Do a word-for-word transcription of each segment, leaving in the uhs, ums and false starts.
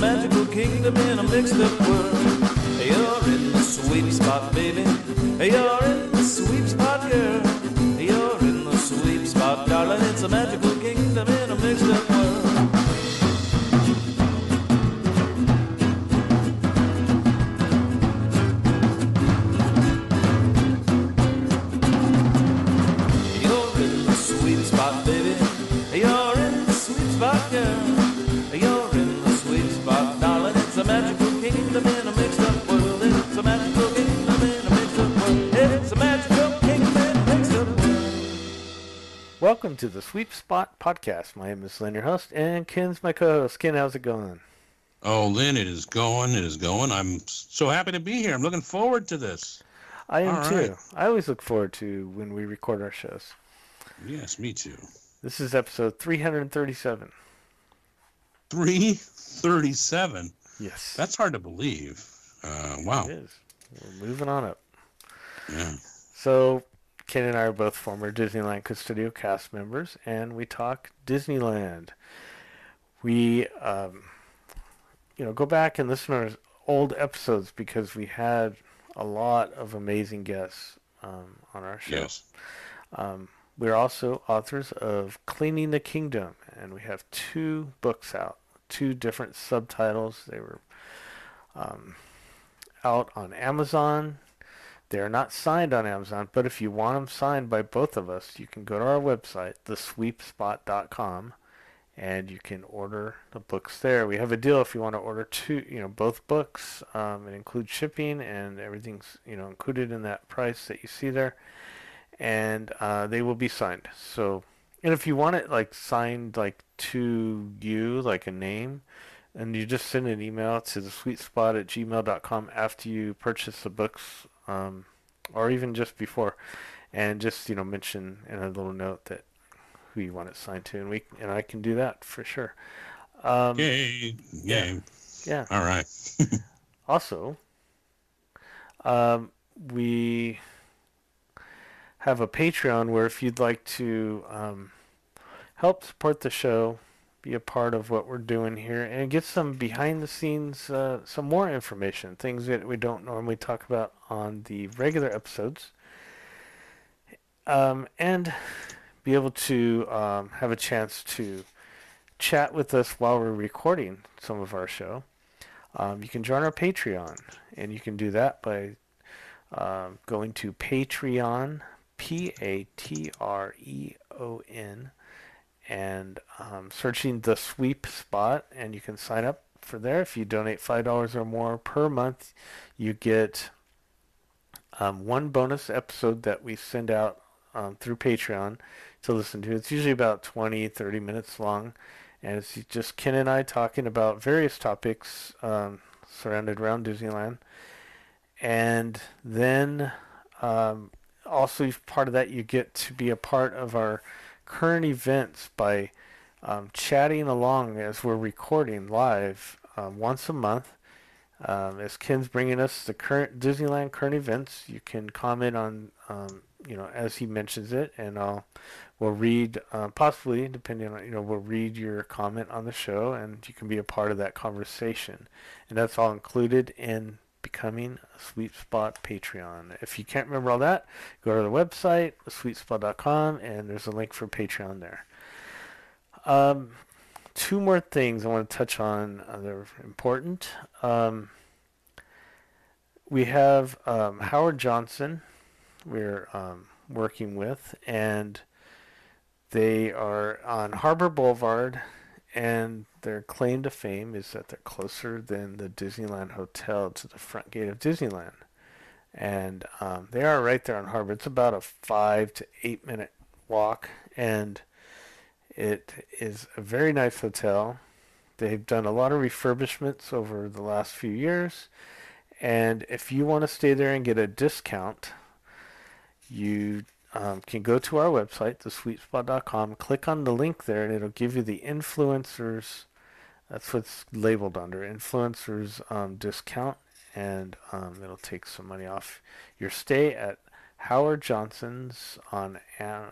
magical kingdom in a mixed up world. You're in the sweet spot, baby. You're in the sweet spot, girl. You're in the sweet spot, darling. It's a magical kingdom in a mixed up world. You're in the sweet spot, baby. You're in the sweet spot, girl. You're in the sweet spot, darling. It's a magical kingdom in a mixed up world. It's a magical kingdom in a mixed up world. It's a magical kingdom in a mixed up world. Welcome to the Sweet Spot Podcast. My name is Lynn, your host, and Ken's my co-host. Ken, how's it going? Oh, Lynn, it is going. It is going. I'm so happy to be here. I'm looking forward to this. I am All too. right. I always look forward to when we record our shows. Yes, me too. This is episode three hundred thirty-seven. three thirty-seven. Yes. That's hard to believe. Uh, wow. It is. We're moving on up. Yeah. So, Ken and I are both former Disneyland Custodial cast members, and we talk Disneyland. We, um, you know, go back and listen to our old episodes because we had a lot of amazing guests um, on our show. Yes. Um, we're also authors of Cleaning the Kingdom, and we have two books out, two different subtitles. They were um, out on Amazon. They are not signed on Amazon, but if you want them signed by both of us, you can go to our website, the sweep spot dot com, and you can order the books there. We have a deal if you want to order two, you know, both books. Um, it includes shipping, and everything's, you know, included in that price that you see there. And uh, they will be signed. So, and if you want it like signed like to you, like a name, and you just send an email to the sweet spot at gmail dot com after you purchase the books, um, or even just before, and just, you know, mention in a little note that who you want it signed to, and we and I can do that for sure. Um, Yay. Yay. Yeah. All right. Also, um, we have a Patreon where if you'd like to um, help support the show, be a part of what we're doing here, and get some behind the scenes, uh, some more information, things that we don't normally talk about on the regular episodes, um, and be able to um, have a chance to chat with us while we're recording some of our show. Um, you can join our Patreon, and you can do that by uh, going to Patreon, P A T R E O N, and um, searching the Sweep Spot, and you can sign up for there. If you donate five dollars or more per month, you get um, one bonus episode that we send out um, through Patreon to listen to. It's usually about twenty, thirty minutes long, and it's just Ken and I talking about various topics um, surrounded around Disneyland. And then um, also part of that, you get to be a part of our current events by um, chatting along as we're recording live um, once a month. Um, as Ken's bringing us the current Disneyland current events, you can comment on, um, you know, as he mentions it, and I'll we'll read, uh, possibly depending on, you know, we'll read your comment on the show, and you can be a part of that conversation, and that's all included in becoming a Sweet Spot Patreon. If you can't remember all that, go to the website, sweet spot dot com, and there's a link for Patreon there. Um, two more things I want to touch on uh, that are important. Um, we have um, Howard Johnson we're um, working with, and they are on Harbor Boulevard, and their claim to fame is that they're closer than the Disneyland Hotel to the front gate of Disneyland. And um, they are right there on Harbor. It's about a five to eight minute walk, and it is a very nice hotel. They've done a lot of refurbishments over the last few years, and if you want to stay there and get a discount, you um, can go to our website, the sweet spot dot com, click on the link there, and it'll give you the influencers. That's what's labeled under influencers um, discount, and um, it'll take some money off your stay at Howard Johnson's on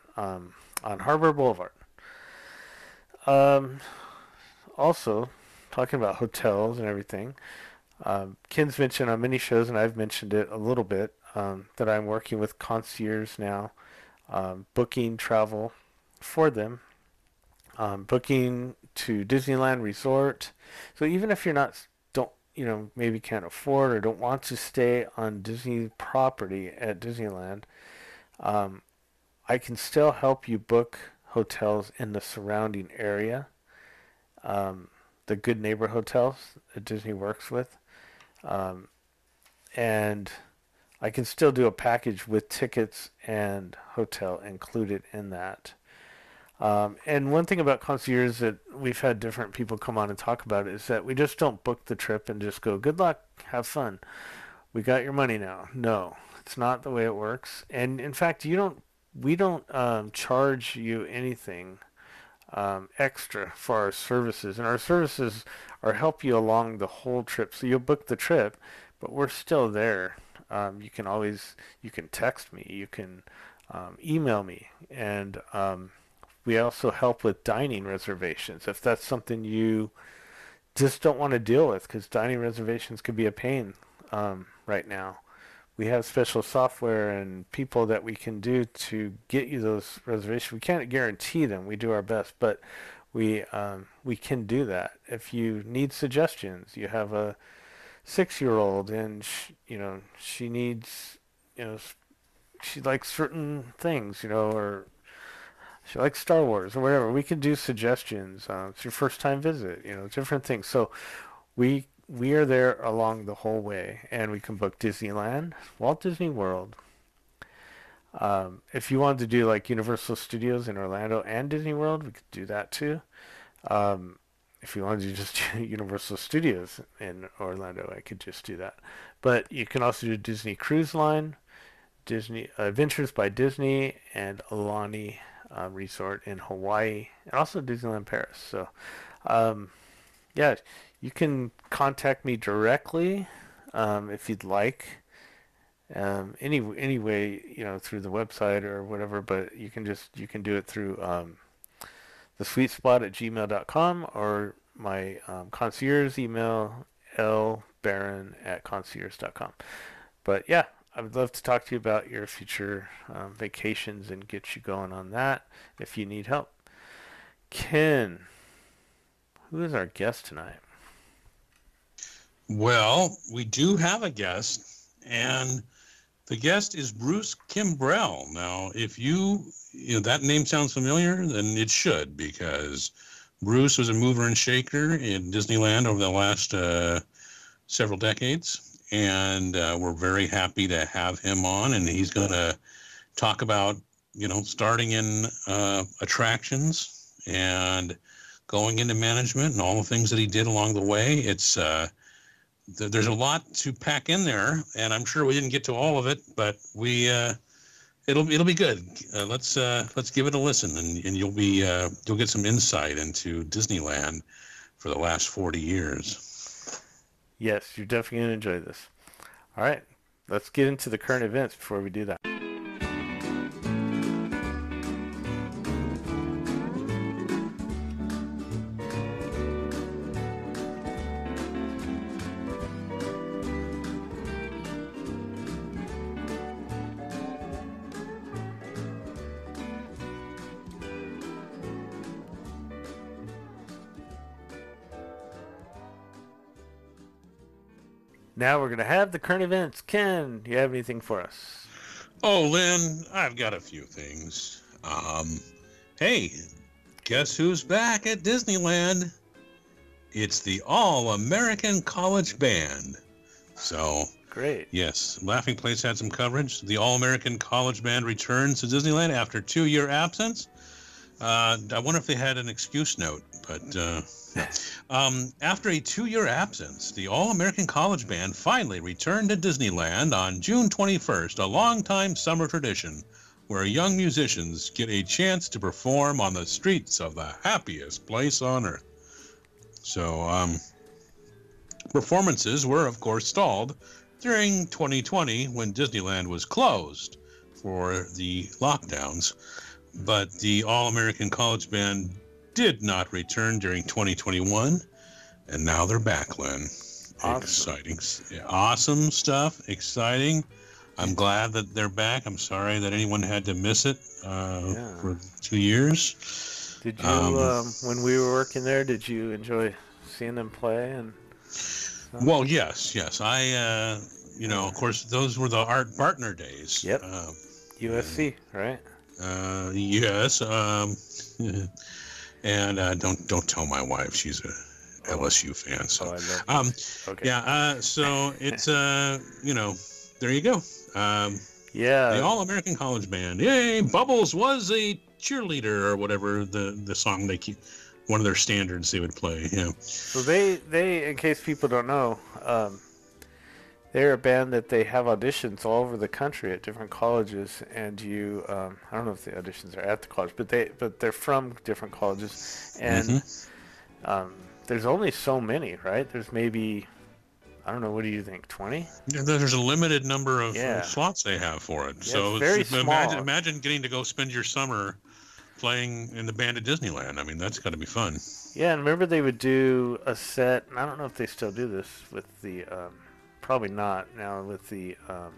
um, on Harbor Boulevard. Um, also, talking about hotels and everything. Um, Ken's mentioned on many shows, and I've mentioned it a little bit, um, that I'm working with concierge now, um, booking travel for them, um, booking to Disneyland Resort. So even if you're not, don't, you know, maybe can't afford or don't want to stay on Disney property at Disneyland, um, I can still help you book hotels in the surrounding area, um, the Good Neighbor hotels that Disney works with. Um, and I can still do a package with tickets and hotel included in that. Um, and one thing about concierge that we've had different people come on and talk about is that we just don't book the trip and just go, good luck, have fun. We got your money now. No, it's not the way it works. And in fact, you don't, we don't um, charge you anything um, extra for our services. And our services are help you along the whole trip. So you'll book the trip, but we're still there. Um, you can always, you can text me, you can um, email me, and um, we also help with dining reservations if that's something you just don't want to deal with, because dining reservations can be a pain um, right now. We have special software and people that we can do to get you those reservations. We can't guarantee them. We do our best, but we um, we can do that. If you need suggestions, you have a six-year-old and she, you know she needs, you know she likes certain things, you know, or she likes Star Wars or whatever. We can do suggestions. Uh, it's your first time visit, you know, different things. So we we are there along the whole way, and we can book Disneyland, Walt Disney World. Um, if you wanted to do like Universal Studios in Orlando and Disney World, we could do that too. Um, if you wanted to just do Universal Studios in Orlando, I could just do that. But you can also do Disney Cruise Line, Disney uh, Adventures by Disney, and Alani uh, Resort in Hawaii, and also Disneyland Paris. So, um, yeah, you can contact me directly um, if you'd like. Um, any any way, you know, through the website or whatever, but you can just you can do it through um, the sweet spot at gmail dot com or my um, concierge email, l barron at concierge dot com. But yeah, I would love to talk to you about your future um, vacations and get you going on that if you need help. Ken, who is our guest tonight? Well, we do have a guest, and the guest is Bruce Kimbrell. Now, if you, you know, that name sounds familiar, then it should, because Bruce was a mover and shaker in Disneyland over the last uh, several decades, and uh, we're very happy to have him on, and he's going to talk about, you know, starting in uh, attractions and going into management and all the things that he did along the way. It's uh, th- there's a lot to pack in there, and I'm sure we didn't get to all of it, but we uh, it'll it'll be good. Uh, let's uh, let's give it a listen, and, and you'll be uh, you'll get some insight into Disneyland for the last forty years. Yes, you're definitely going to enjoy this. All right, let's get into the current events before we do that. Now we're going to have the current events. Ken, do you have anything for us? Oh, Lynn, I've got a few things. Um, hey, guess who's back at Disneyland? It's the All-American College Band. So, great. Yes, Laughing Place had some coverage. The All-American College Band returns to Disneyland after a two-year absence. Uh, I wonder if they had an excuse note, but uh, um, after a two-year absence, the All-American College Band finally returned to Disneyland on June twenty-first, a longtime summer tradition where young musicians get a chance to perform on the streets of the happiest place on earth. So, um, performances were, of course, stalled during twenty twenty when Disneyland was closed for the lockdowns. But the All-American College Band did not return during twenty twenty-one, and now they're back, Lynn. Awesome. Exciting. Awesome stuff. Exciting. I'm glad that they're back. I'm sorry that anyone had to miss it uh, Yeah. for two years. Did you, Um, um, when we were working there, did you enjoy seeing them play? And stuff? Well, yes, yes. I, uh, you know, of course, those were the Art Bartner days. Yep. Uh, U S C, right? uh, yes. Um, and uh, don't don't tell my wife. She's a L S U fan. So, Oh, I love um, this. Okay. yeah. Uh, so it's uh, you know, there you go. Um, Yeah. the All-American College Band. Yay! Bubbles was a cheerleader or whatever the the song they keep. One of their standards they would play. Yeah. So they, they, in case people don't know, um, they're a band that they have auditions all over the country at different colleges, and you, um, I don't know if the auditions are at the college, but they, but they're from different colleges, and Mm-hmm. um, there's only so many, right? There's maybe, I don't know, what do you think, twenty? Yeah, there's a limited number of Yeah. slots they have for it. Yeah, so it's very imagine, small. imagine getting to go spend your summer playing in the band at Disneyland. I mean, that's got to be fun. Yeah, and remember they would do a set, and I don't know if they still do this with the, um, probably not now with the um,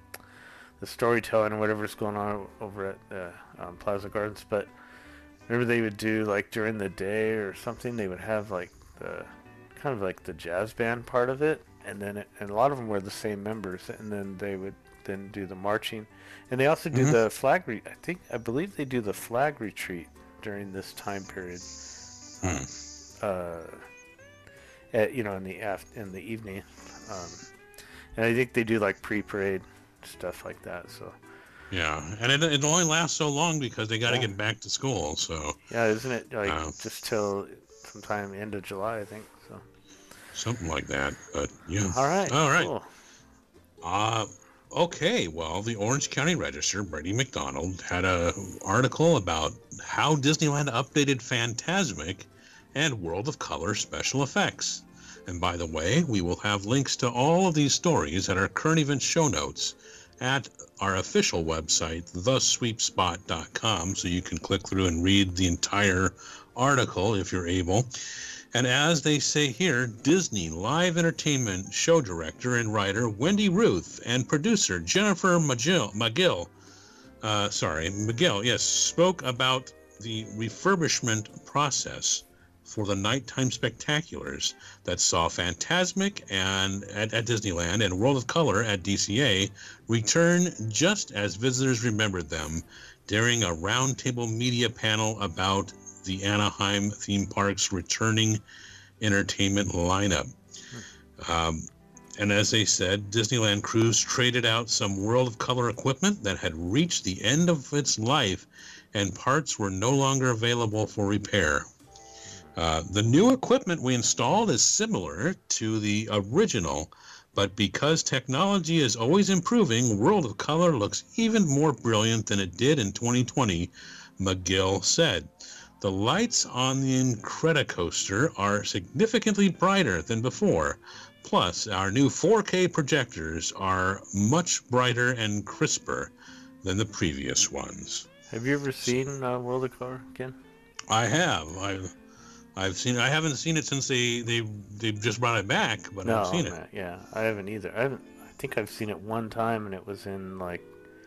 the storytelling or whatever's going on over at the um, Plaza Gardens, but remember they would do, like, during the day or something, they would have, like, the, kind of like the jazz band part of it, and then, it, and a lot of them were the same members, and then they would then do the marching, and they also do Mhm. the flag, re- I think, I believe they do the flag retreat during this time period. Hmm. Uh, at, you know, in the af- in the evening, um, and I think they do like pre-parade stuff like that. So Yeah, and it, it only lasts so long because they got to Yeah. get back to school. So yeah, isn't it like Uh, just till sometime end of July, I think. So something like that. But yeah. all right, All right. cool. Uh, okay, well, the Orange County Register, Brady McDonald, had a article about how Disneyland updated Fantasmic and World of Color special effects. And by the way, we will have links to all of these stories at our current event show notes at our official website, the sweep spot dot com, so you can click through and read the entire article if you're able. And as they say here, Disney Live Entertainment show director and writer Wendy Ruth and producer Jennifer McGill, McGill uh, sorry, McGill, yes, spoke about the refurbishment process for the nighttime spectaculars that saw Fantasmic and at, at Disneyland and World of Color at D C A return just as visitors remembered them during a roundtable media panel about the Anaheim theme park's returning entertainment lineup. Um, and as they said, Disneyland crews traded out some World of Color equipment that had reached the end of its life and parts were no longer available for repair. Uh, the new equipment we installed is similar to the original, but because technology is always improving, World of Color looks even more brilliant than it did in twenty twenty, McGill said. The lights on the Incredicoaster are significantly brighter than before. Plus, our new four K projectors are much brighter and crisper than the previous ones. Have you ever seen uh, World of Color again? I have. I've, I've seen. I haven't seen it since they they they just brought it back, but No, I've seen it. man, yeah, I haven't either. I haven't. I think I've seen it one time, and it was in like,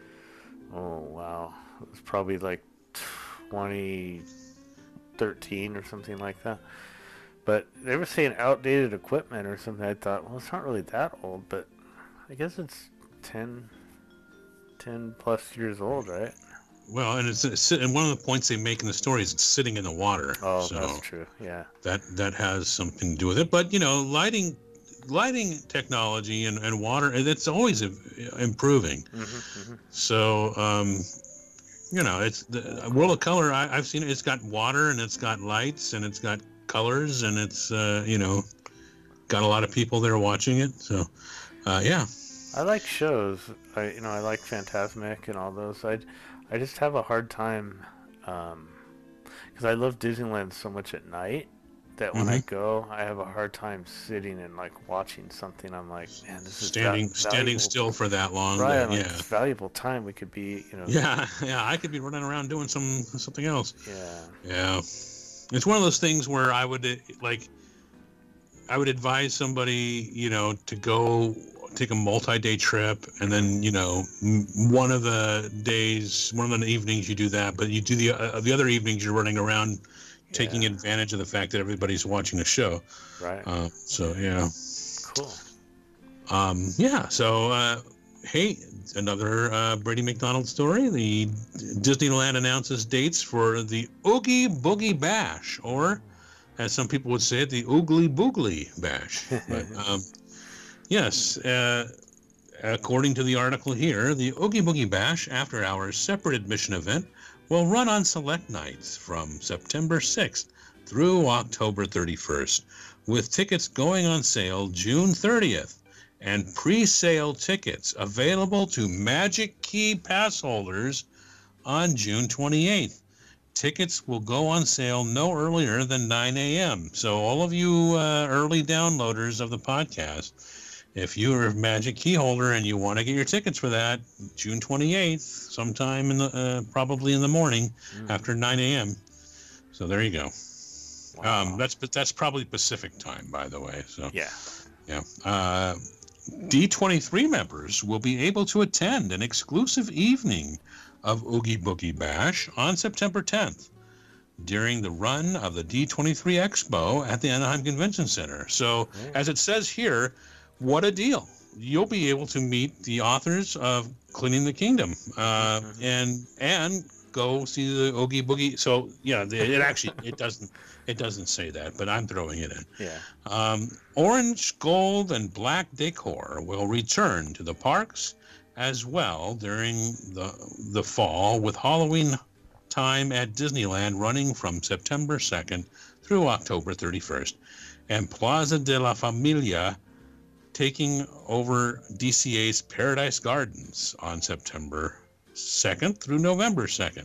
oh wow, it was probably like twenty thirteen or something like that. But they were saying outdated equipment or something. I thought, well, it's not really that old, but I guess it's ten, ten plus years old, right? Well, and it's, it's and one of the points they make in the story is it's sitting in the water. Oh, so that's true. Yeah. that that has something to do with it. But you know, lighting lighting technology and, and water, it's always improving. Mm-hmm, mm-hmm. So um, you know, it's the World of Color. I, I've seen it. It's got water and it's got lights and it's got colors and it's uh, you know, got a lot of people there watching it. So uh, yeah. I like shows. I you know I like Fantasmic and all those. I I just have a hard time because I love Disneyland so much at night that when I Mhm. go, I have a hard time sitting and like watching something. I'm like, man, this is Standing val- standing valuable- still for that long. Right, that- I'm like, yeah. it's valuable time. We could be, you know. Yeah, yeah, I could be running around doing some something else. Yeah. Yeah, it's one of those things where I would uh, like. I would advise somebody, you know, to go take a multi-day trip, and then, you know, one of the days, one of the evenings you do that, but you do the uh, the other evenings you're running around taking Yeah. advantage of the fact that everybody's watching the show. Right. Uh, so yeah. Cool. Um, yeah. So uh, hey, another uh, Brady McDonald story. The Disneyland announces dates for the Oogie Boogie Bash, or as some people would say it, the Oogly Boogly Bash. But um, yes, uh, according to the article here, the Oogie Boogie Bash After Hours separate admission event will run on select nights from September sixth through October thirty-first, with tickets going on sale June thirtieth and pre-sale tickets available to Magic Key pass holders on June twenty-eighth. Tickets will go on sale no earlier than nine a.m. So all of you uh, early downloaders of the podcast, if you're a Magic Key holder and you want to get your tickets for that, June twenty-eighth, sometime in the uh, probably in the morning Mm. after nine a.m. So there you go. Wow. Um, that's but that's probably Pacific time, by the way. So yeah. yeah. Uh, D twenty-three members will be able to attend an exclusive evening of Oogie Boogie Bash on September tenth during the run of the D twenty-three Expo at the Anaheim Convention Center. So, Yeah. as it says here, what a deal. You'll be able to meet the authors of Cleaning the Kingdom uh, Mhm. and and go see the Oogie Boogie. So, yeah, it actually it doesn't it doesn't say that, but I'm throwing it in. Yeah. Um, orange, gold, and black decor will return to the parks as well during the the fall, with Halloween time at Disneyland running from September second through October thirty-first, and Plaza de la Familia taking over D C A's Paradise Gardens on September second through November second.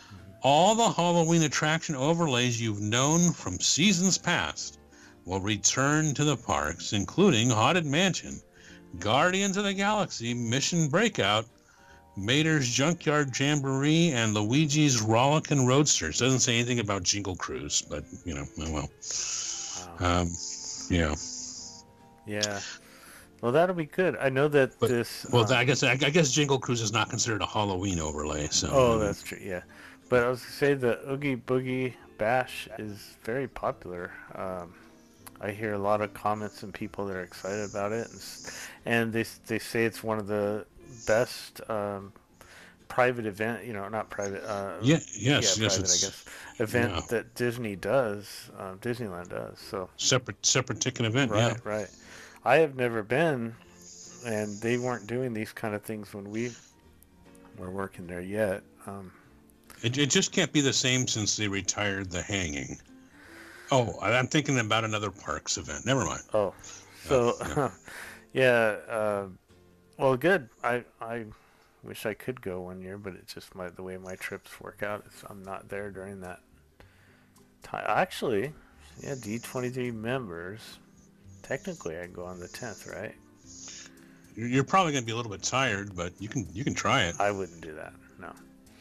All the Halloween attraction overlays you've known from seasons past will return to the parks, including Haunted Mansion, Guardians of the Galaxy Mission Breakout, Mater's Junkyard Jamboree, and Luigi's Rollickin' Roadsters. Doesn't say anything about Jingle Cruise, but, you know, oh well. Wow. Um, yeah. Yeah. Well, that'll be good. I know that But- this. Well, um, I guess I guess Jingle Cruise is not considered a Halloween overlay. So. Oh, that's true. Yeah, but I was gonna say the Oogie Boogie Bash is very popular. Um, I hear a lot of comments and people that are excited about it, and, s- and they they say it's one of the best um, private event. You know, not private. Uh, Yeah. Yes. yeah, yes. private, I It's guess. Event yeah. that Disney does, um, Disneyland does. So separate separate ticket event. right, Yeah. right. I have never been, and they weren't doing these kind of things when we were working there yet. Um, It, it just can't be the same since they retired the hanging. Oh, I'm thinking about another parks event. Never mind. Oh, so yeah, uh, well, good. I I wish I could go one year, but it's just my the way my trips work out. Is I'm not there during that time. Actually, yeah, D twenty-three members. Technically, I can go on the tenth, right? You're you're probably going to be a little bit tired, but you can you can try it. I wouldn't do that. No.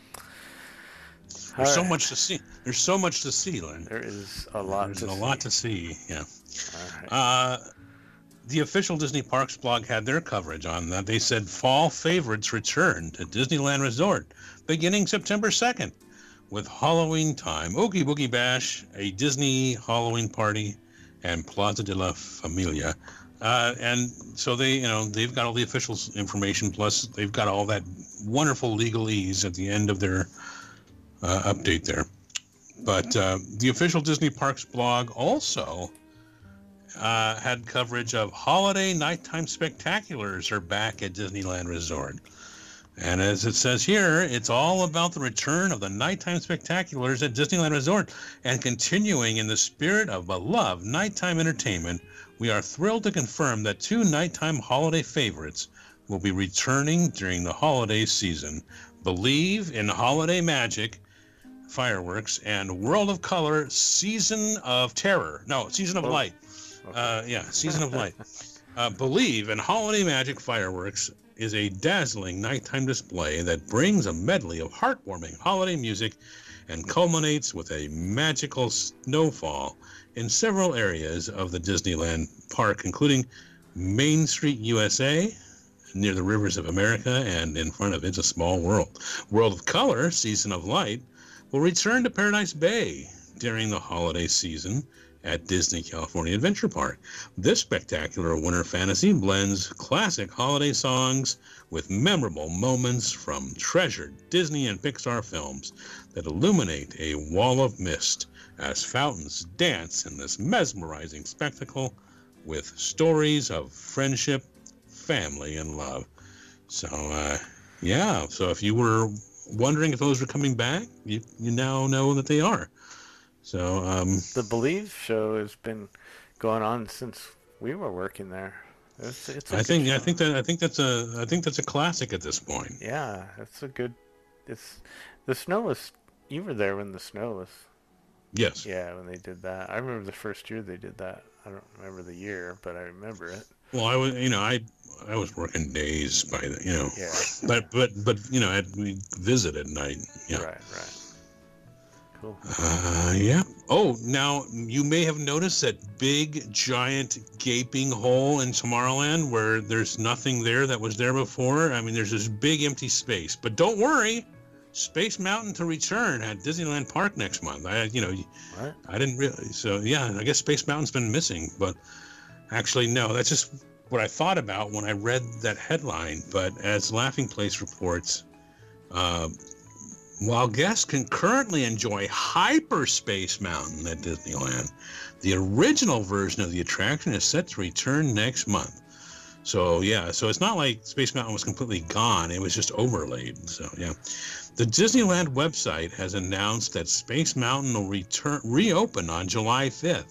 There's so Alright. much to see. There's so much to see, Lynn. There is a lot. There's to a see. lot to see. Yeah. All right. Uh, the official Disney Parks blog had their coverage on that. They said fall favorites return to Disneyland Resort beginning September second with Halloween time, Oogie Boogie Bash, a Disney Halloween party, and Plaza de la Familia. Uh, and so they, you know, they've got all the official information, plus they've got all that wonderful legalese at the end of their uh, update there. But uh, the official Disney Parks blog also uh, had coverage of holiday nighttime spectaculars are back at Disneyland Resort. And as it says here, it's all about the return of the nighttime spectaculars at Disneyland Resort. And continuing in the spirit of beloved nighttime entertainment, we are thrilled to confirm that two nighttime holiday favorites will be returning during the holiday season. Believe in Holiday Magic Fireworks and World of Color Season of Terror. No, Season of Oh, Light. okay. Uh, yeah, Season of Light. Uh, Believe in Holiday Magic Fireworks is a dazzling nighttime display that brings a medley of heartwarming holiday music and culminates with a magical snowfall in several areas of the Disneyland park, including Main Street, U S A, near the rivers of America, and in front of It's a Small World. World of Color, Season of Light, will return to Paradise Bay during the holiday season at Disney California Adventure Park. This spectacular winter fantasy blends classic holiday songs with memorable moments from treasured Disney and Pixar films that illuminate a wall of mist as fountains dance in this mesmerizing spectacle with stories of friendship, family, and love. So, uh, yeah, so if you were wondering if those were coming back, you, you now know that they are. So, um, the Believe show has been going on since we were working there. It's, it's a I think show. I think that I think that's a I think that's a classic at this point. Yeah, it's a good. It's the snow was. You were there when the snow was. Yes. Yeah, when they did that. I remember the first year they did that. I don't remember the year, but I remember it. Well, I was, you know, I I was working days by the, you know. Yeah. But but but you know, I'd, we visit at night. Yeah. Right. Right. Cool. Uh, yeah. Oh, now you may have noticed that big, giant, gaping hole in Tomorrowland where there's nothing there that was there before. I mean, there's this big empty space. But don't worry, Space Mountain to return at Disneyland Park next month. I, you know, What? I didn't really. So yeah, I guess Space Mountain's been missing, but actually no, that's just what I thought about when I read that headline. But as Laughing Place reports, uh, while guests can currently enjoy Hyperspace Mountain at Disneyland, the original version of the attraction is set to return next month. So yeah, so it's not like Space Mountain was completely gone. It was just overlaid. So yeah. The Disneyland website has announced that Space Mountain will return reopen on July fifth.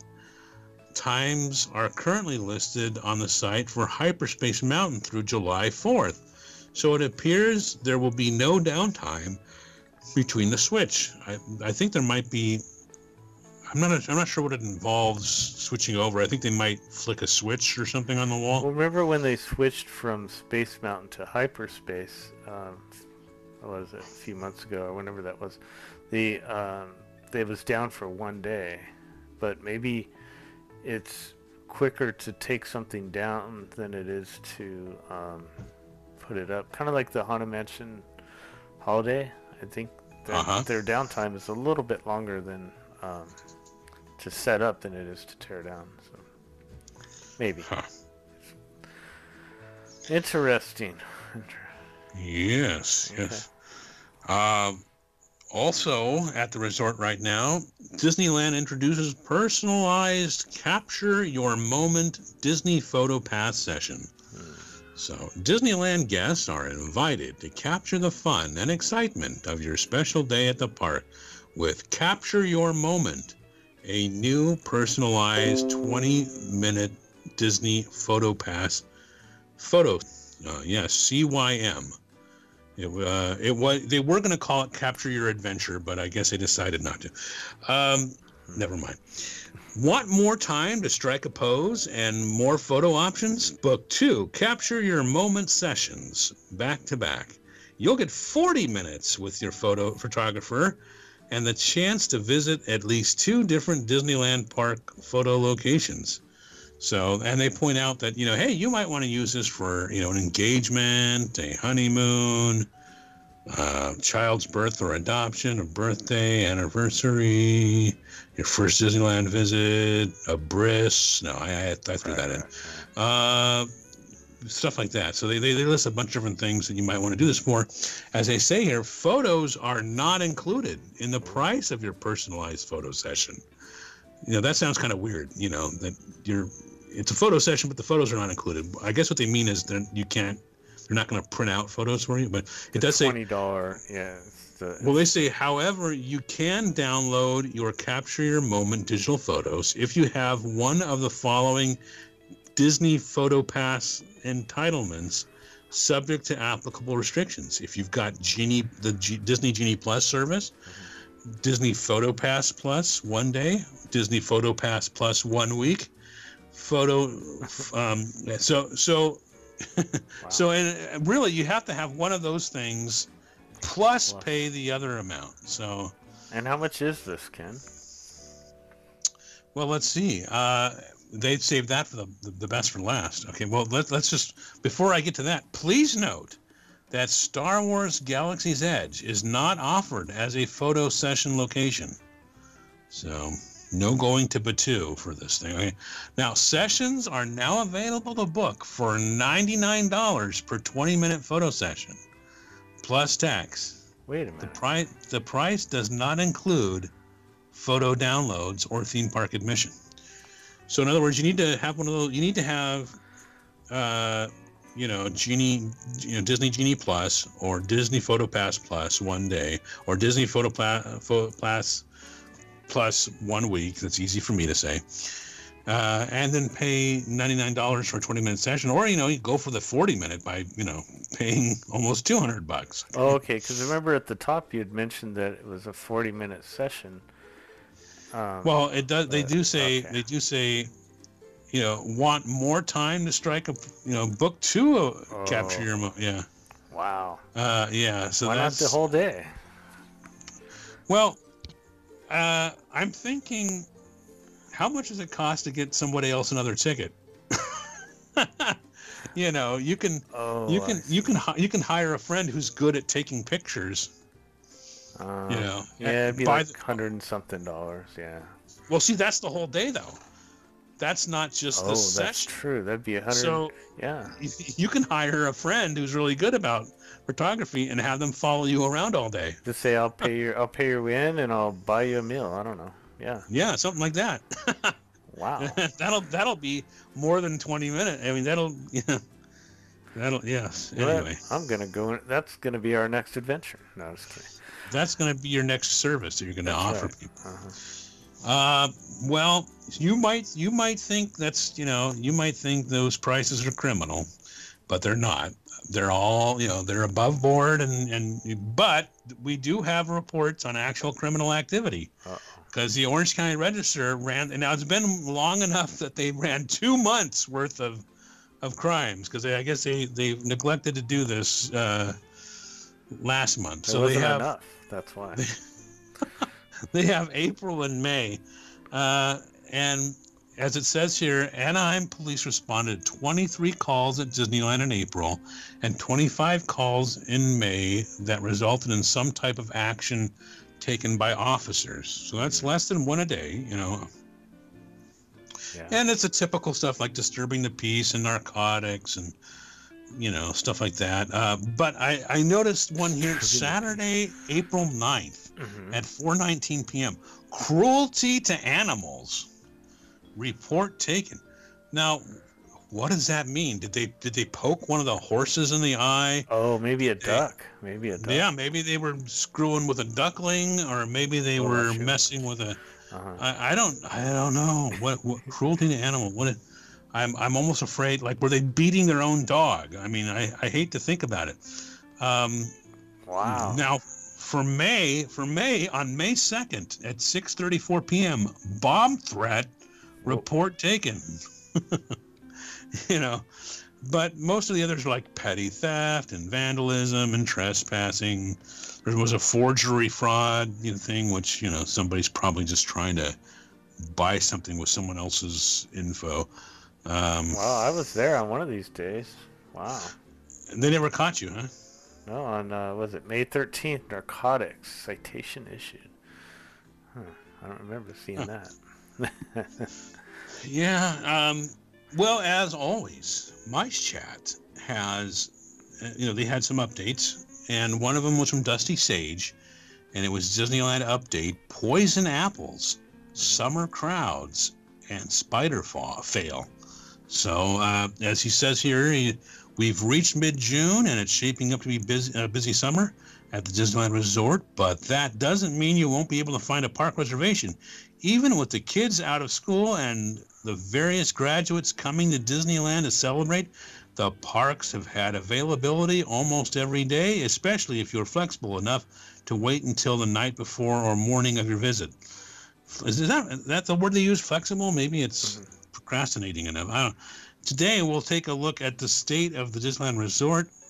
Times are currently listed on the site for Hyperspace Mountain through July fourth. So it appears there will be no downtime between the switch. I, I think there might be, I'm not I'm not sure what it involves switching over. I think they might flick a switch or something on the wall. Well, remember when they switched from Space Mountain to Hyperspace? Um, what was it? A few months ago, or whenever that was. The um, it was down for one day, but maybe it's quicker to take something down than it is to um, put it up. Kind of like the Haunted Mansion Holiday. I think their, uh-huh. their downtime is a little bit longer than um, to set up than it is to tear down. So maybe. Huh. Interesting. Yes, Okay. yes. Uh, also at the resort right now, Disneyland introduces personalized Capture Your Moment Disney Photo Pass session. So Disneyland guests are invited to capture the fun and excitement of your special day at the park with Capture Your Moment, a new personalized twenty minute Disney Photo Pass photo. Uh, yes, C Y M. It, uh, it was they were going to call it Capture Your Adventure, but I guess they decided not to. Um, never mind. Want more time to strike a pose and more photo options? Book two Capture Your Moment sessions back to back. You'll get forty minutes with your photo photographer and the chance to visit at least two different Disneyland Park photo locations. So, and they point out that, you know, hey, you might want to use this for, you know, an engagement, a honeymoon, uh, child's birth or adoption, a birthday, anniversary, your first Disneyland visit, a bris. No, I, I, I threw that in. Uh, stuff like that. So they, they, they list a bunch of different things that you might want to do this for. As they say here, photos are not included in the price of your personalized photo session. You know, that sounds kind of weird, you know, that you're, it's a photo session, but the photos are not included. I guess what they mean is that you can't, they're not going to print out photos for you, but it does say twenty dollars, yeah. It's the, well, they say, however, you can download your Capture Your Moment digital photos if you have one of the following Disney Photo Pass entitlements, subject to applicable restrictions. If you've got Genie, the G, Disney Genie Plus service, mm-hmm. Disney Photo Pass Plus one day, Disney Photo Pass Plus one week, photo. Um, so so wow. so and really, you have to have one of those things plus plus. pay the other amount. So And how much is this, Ken? Well, let's see. Uh, they'd saved that for the, the, the best for last. Okay, well, let, let's just, before I get to that, please note that Star Wars Galaxy's Edge is not offered as a photo session location. So, no going to Batuu for this thing. Okay? Now, sessions are now available to book for ninety-nine dollars per twenty-minute photo session, plus tax. Wait a minute. The price, the price does not include photo downloads or theme park admission. So in other words, you need to have one of those. You need to have, uh, you know, Genie, you know, Disney Genie Plus or Disney Photo Pass Plus one day, or Disney Photo Pla- Photo Pass Plus one week. That's easy for me to say. Uh, and then pay ninety-nine dollars for a twenty minute session, or you know, you go for the forty minute by you know paying almost two hundred bucks. Oh, okay. Because remember at the top you had mentioned that it was a forty minute session. Um, Well, it does. They but- do say okay. they do say, you know, want more time to strike a you know book two uh, capture Oh. your mo- yeah Wow. uh yeah. So Why not that's the whole day? well, uh, I'm thinking, how much does it cost to get somebody else another ticket? You know, you can Oh, you I can you can hi- you can hire a friend who's good at taking pictures. Um, You know, yeah, it'd be by like the- hundred and something dollars. Yeah. Well, see, that's the whole day though. That's not just Oh, the that's session. true. That'd be a hundred. So yeah. you can hire a friend who's really good about photography and have them follow you around all day. Just say I'll pay your I'll pay your way in and I'll buy you a meal. I don't know. Yeah. Yeah, something like that. Wow. that'll that'll be more than twenty minutes. I mean, that'll yeah, that'll yes. You know what? Anyway, I'm gonna go. In, that's gonna be our next adventure. No, just kidding. that's going to be your next service that you're going to That's offer right. people. Uh-huh. Uh, well, you might you might think that's you know you might think those prices are criminal, but they're not. They're all you know they're above board and and but we do have reports on actual criminal activity. Uh-oh. Because the Orange County Register ran, and now it's been long enough that they ran two months worth of of crimes. Because I guess they they neglected to do this uh, last month. It So they wasn't have enough. That's why. they have April and May, uh, and as it says here, Anaheim police responded to twenty-three calls at Disneyland in April, and twenty-five calls in May that resulted in some type of action taken by officers. So that's less than one a day, you know. Yeah. And it's a typical stuff like disturbing the peace and narcotics and, you know, stuff like that. Uh, but I, I noticed one here Saturday, April ninth Mhm. at four nineteen p.m. Cruelty to animals. Report taken. Now, what does that mean? Did they did they poke one of the horses in the eye? Oh, maybe a duck. Maybe a duck. Yeah, maybe they were screwing with a duckling, or maybe they Oh, were that's true. messing with a. Uh-huh. I, I don't I don't know what, what cruelty to animal. What it, I'm I'm almost afraid. Like, were they beating their own dog? I mean, I, I hate to think about it. Um, Wow. Now, for May for May on May second at six thirty-four p.m. bomb threat report taken. You know, but most of the others are like petty theft and vandalism and trespassing. There was a forgery fraud you know, thing, which, you know, somebody's probably just trying to buy something with someone else's info. Um, Wow, I was there on one of these days. Wow. They never caught you, huh? No, on, uh, was it May thirteenth, narcotics, citation issued. Huh, I don't remember seeing Huh. that. Yeah. Um, well, as always, Mice Chat has, uh, you know, they had some updates, and one of them was from Dusty Sage, and it was Disneyland update: poison apples, summer crowds, and spider fa- fail. So, uh, as he says here, he, we've reached mid-June, and it's shaping up to be busy, uh, busy summer at the Disneyland Resort, but that doesn't mean you won't be able to find a park reservation. Even with the kids out of school and the various graduates coming to Disneyland to celebrate, the parks have had availability almost every day, especially if you're flexible enough to wait until the night before or morning of your visit. Is that that's the word they use, flexible? Maybe it's procrastinating enough. I don't. Today we'll take a look at the state of the Disneyland Resort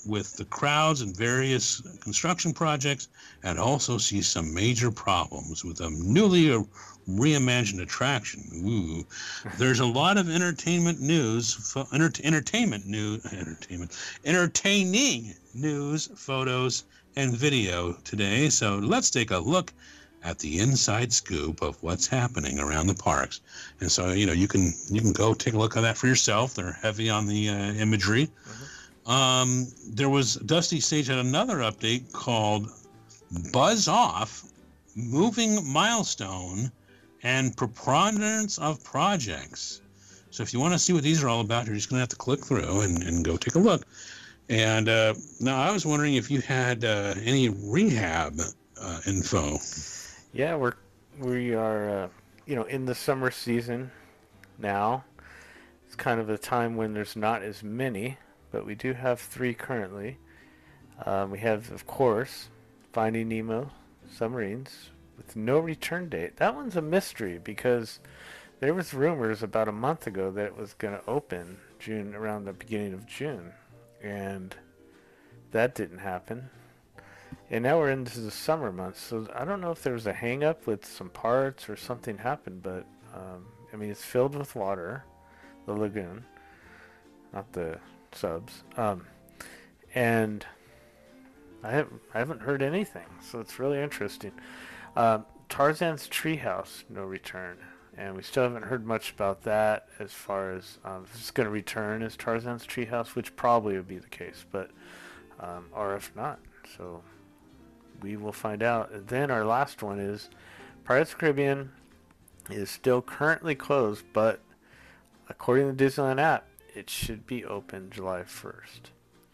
with the crowds and various construction projects, and also see some major problems with a newly reimagined attraction. Ooh. There's a lot of entertainment news, enter, entertainment news, entertainment, entertaining news, photos, and video today. So let's take a look at the inside scoop of what's happening around the parks. And so, you know, you can you can go take a look at that for yourself. They're heavy on the uh, imagery. Mm-hmm. Um, there was Dusty Sage had another update called Buzz Off, Moving Milestone, and Preponderance of Projects. So if you want to see what these are all about, you're just going to have to click through and, and go take a look. And uh, now I was wondering if you had uh, any rehab uh, info. Yeah, we're we are uh, you know, in the summer season now. It's kind of a time when there's not as many, but we do have three currently. Um, we have, of course, Finding Nemo Submarines with no return date. That one's a mystery because there was rumors about a month ago that it was going to open June, around the beginning of June, and that didn't happen. And now we're into the summer months, so I don't know if there was a hang-up with some parts or something happened, but, um, I mean, it's filled with water, the lagoon, not the subs, um, and I haven't, I haven't heard anything, so it's really interesting. Um, Tarzan's Treehouse, no return, and we still haven't heard much about that as far as um, if it's going to return as Tarzan's Treehouse, which probably would be the case, but, um, or if not, so we will find out. And then our last one is Pirates of the Caribbean is still currently closed, but according to the Disneyland app, it should be open July first.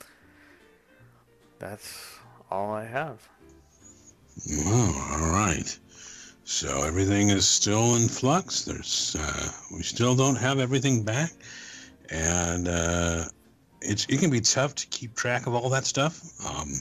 That's all I have. Oh, all right. So everything is still in flux. There's uh, we still don't have everything back, and uh, it's it can be tough to keep track of all that stuff. Um,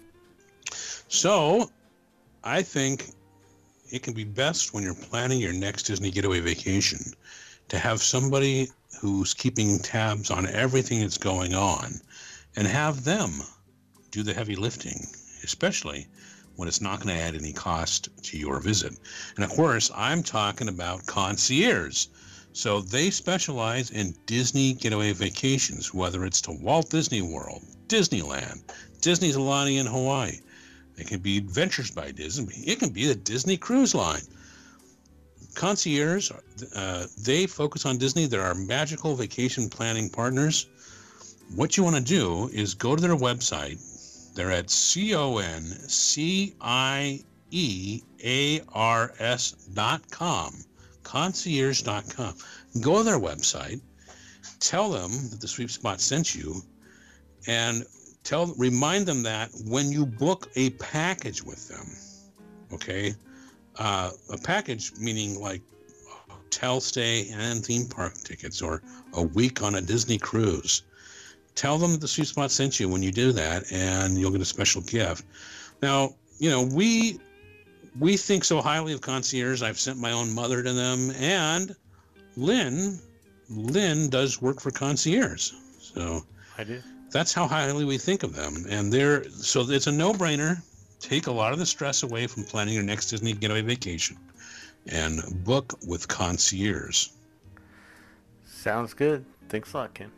So, I think it can be best when you're planning your next Disney getaway vacation to have somebody who's keeping tabs on everything that's going on and have them do the heavy lifting, especially when it's not going to add any cost to your visit. And of course, I'm talking about concierge. So they specialize in Disney getaway vacations, whether it's to Walt Disney World, Disneyland, Disney's Aulani in Hawaii. It can be Adventures by Disney. It can be the Disney Cruise Line. Concierge, uh, they focus on Disney. They're our magical vacation planning partners. What you want to do is go to their website. They're at C O N C I E A R S dot com, concierge dot com. Go to their website, tell them that the Sweep Spot sent you, and Tell, remind them that when you book a package with them, okay, uh, a package meaning like hotel stay and theme park tickets or a week on a Disney cruise, tell them that the Sweet Spot sent you when you do that, and you'll get a special gift. Now, you know, we we think so highly of concierge. I've sent my own mother to them, and Lynn, Lynn does work for concierge, so I do. That's how highly we think of them. And they're, so it's a no-brainer. Take a lot of the stress away from planning your next Disney getaway vacation and book with concierge. Sounds good. Thanks a lot, Ken.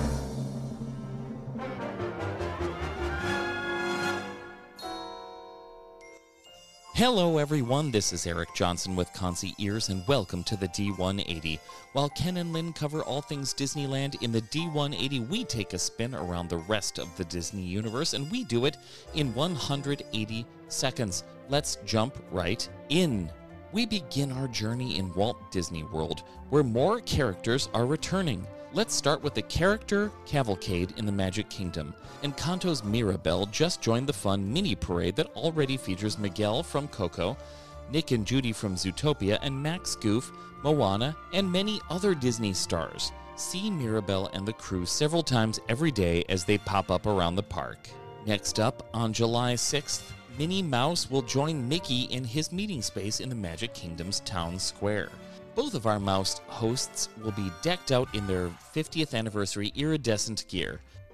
Hello everyone, this is Eric Johnson with Concierge and welcome to the D one eighty. While Ken and Lynn cover all things Disneyland, in the D one eighty we take a spin around the rest of the Disney universe, and we do it in one hundred eighty seconds. Let's jump right in. We begin our journey in Walt Disney World, where more characters are returning. Let's start with the character cavalcade in the Magic Kingdom. Encanto's Mirabelle just joined the fun mini parade that already features Miguel from Coco, Nick and Judy from Zootopia, and Max Goof, Moana, and many other Disney stars. See Mirabelle and the crew several times every day as they pop up around the park. Next up, on July sixth, Minnie Mouse will join Mickey in his meeting space in the Magic Kingdom's town square. Both of our Mouse hosts will be decked out in their fiftieth anniversary iridescent gear.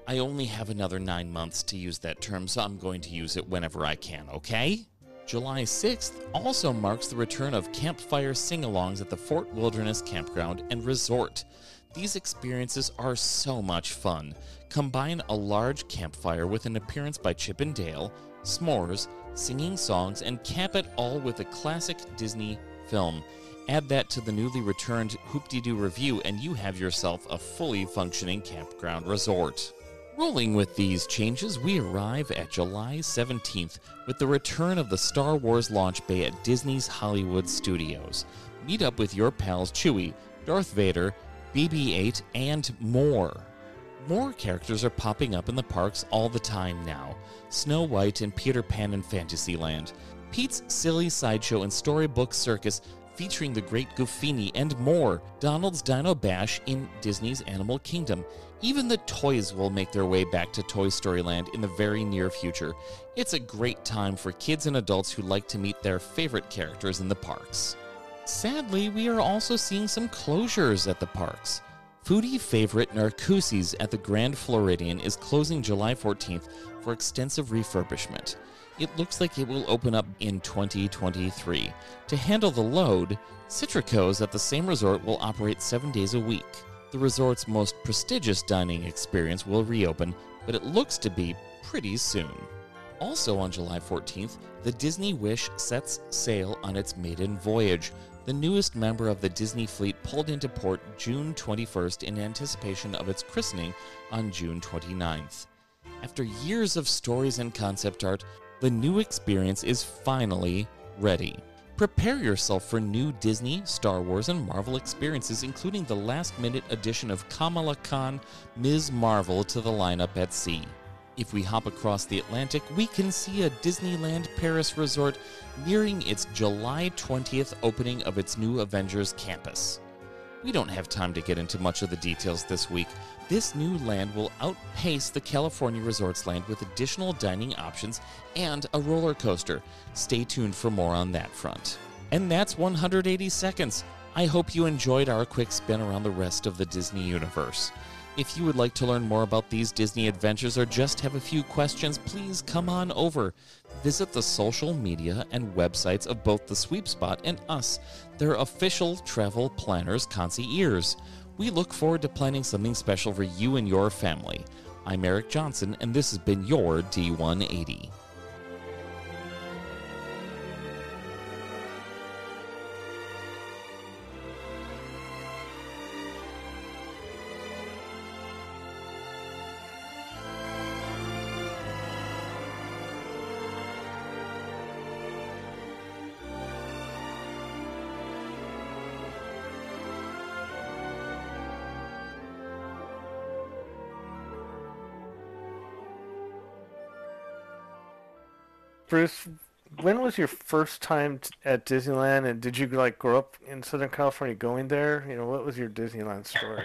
I only have another nine months to use that term, so I'm going to use it whenever I can, okay? July sixth also marks the return of campfire sing-alongs at the Fort Wilderness Campground and Resort. These experiences are so much fun. Combine a large campfire with an appearance by Chip and Dale, s'mores, singing songs, and cap it all with a classic Disney film. Add that to the newly returned Hoop-Dee-Doo Review, and you have yourself a fully functioning campground resort. Rolling with these changes, we arrive at July seventeenth with the return of the Star Wars launch bay at Disney's Hollywood Studios. Meet up with your pals Chewie, Darth Vader, B B eight, and more. More characters are popping up in the parks all the time now. Snow White and Peter Pan in Fantasyland, Pete's Silly Sideshow and Storybook Circus featuring the Great Goofini, and more. Donald's Dino Bash in Disney's Animal Kingdom. Even the toys will make their way back to Toy Story Land in the very near future. It's a great time for kids and adults who like to meet their favorite characters in the parks. Sadly, we are also seeing some closures at the parks. Foodie favorite Narcoossee's at the Grand Floridian is closing July fourteenth for extensive refurbishment. It looks like it will open up in twenty twenty-three. To handle the load, Citrico's at the same resort will operate seven days a week. The resort's most prestigious dining experience will reopen, but it looks to be pretty soon. Also on July fourteenth, the Disney Wish sets sail on its maiden voyage. The newest member of the Disney fleet pulled into port June twenty-first in anticipation of its christening on June twenty-ninth. After years of stories and concept art, the new experience is finally ready. Prepare yourself for new Disney, Star Wars, and Marvel experiences, including the last-minute addition of Kamala Khan, Miz Marvel, to the lineup at sea. If we hop across the Atlantic, we can see a Disneyland Paris resort nearing its July twentieth opening of its new Avengers campus. We don't have time to get into much of the details this week. This new land will outpace the California Resorts land with additional dining options and a roller coaster. Stay tuned for more on that front. And that's one hundred eighty seconds. I hope you enjoyed our quick spin around the rest of the Disney universe. If you would like to learn more about these Disney adventures or just have a few questions, please come on over. Visit the social media and websites of both the Sweep Spot and us, their official travel planners, concierges. We look forward to planning something special for you and your family. I'm Eric Johnson, and this has been your D one eighty. Bruce, when was your first time t- at Disneyland, and did you like grow up in Southern California going there? You know, what was your Disneyland story?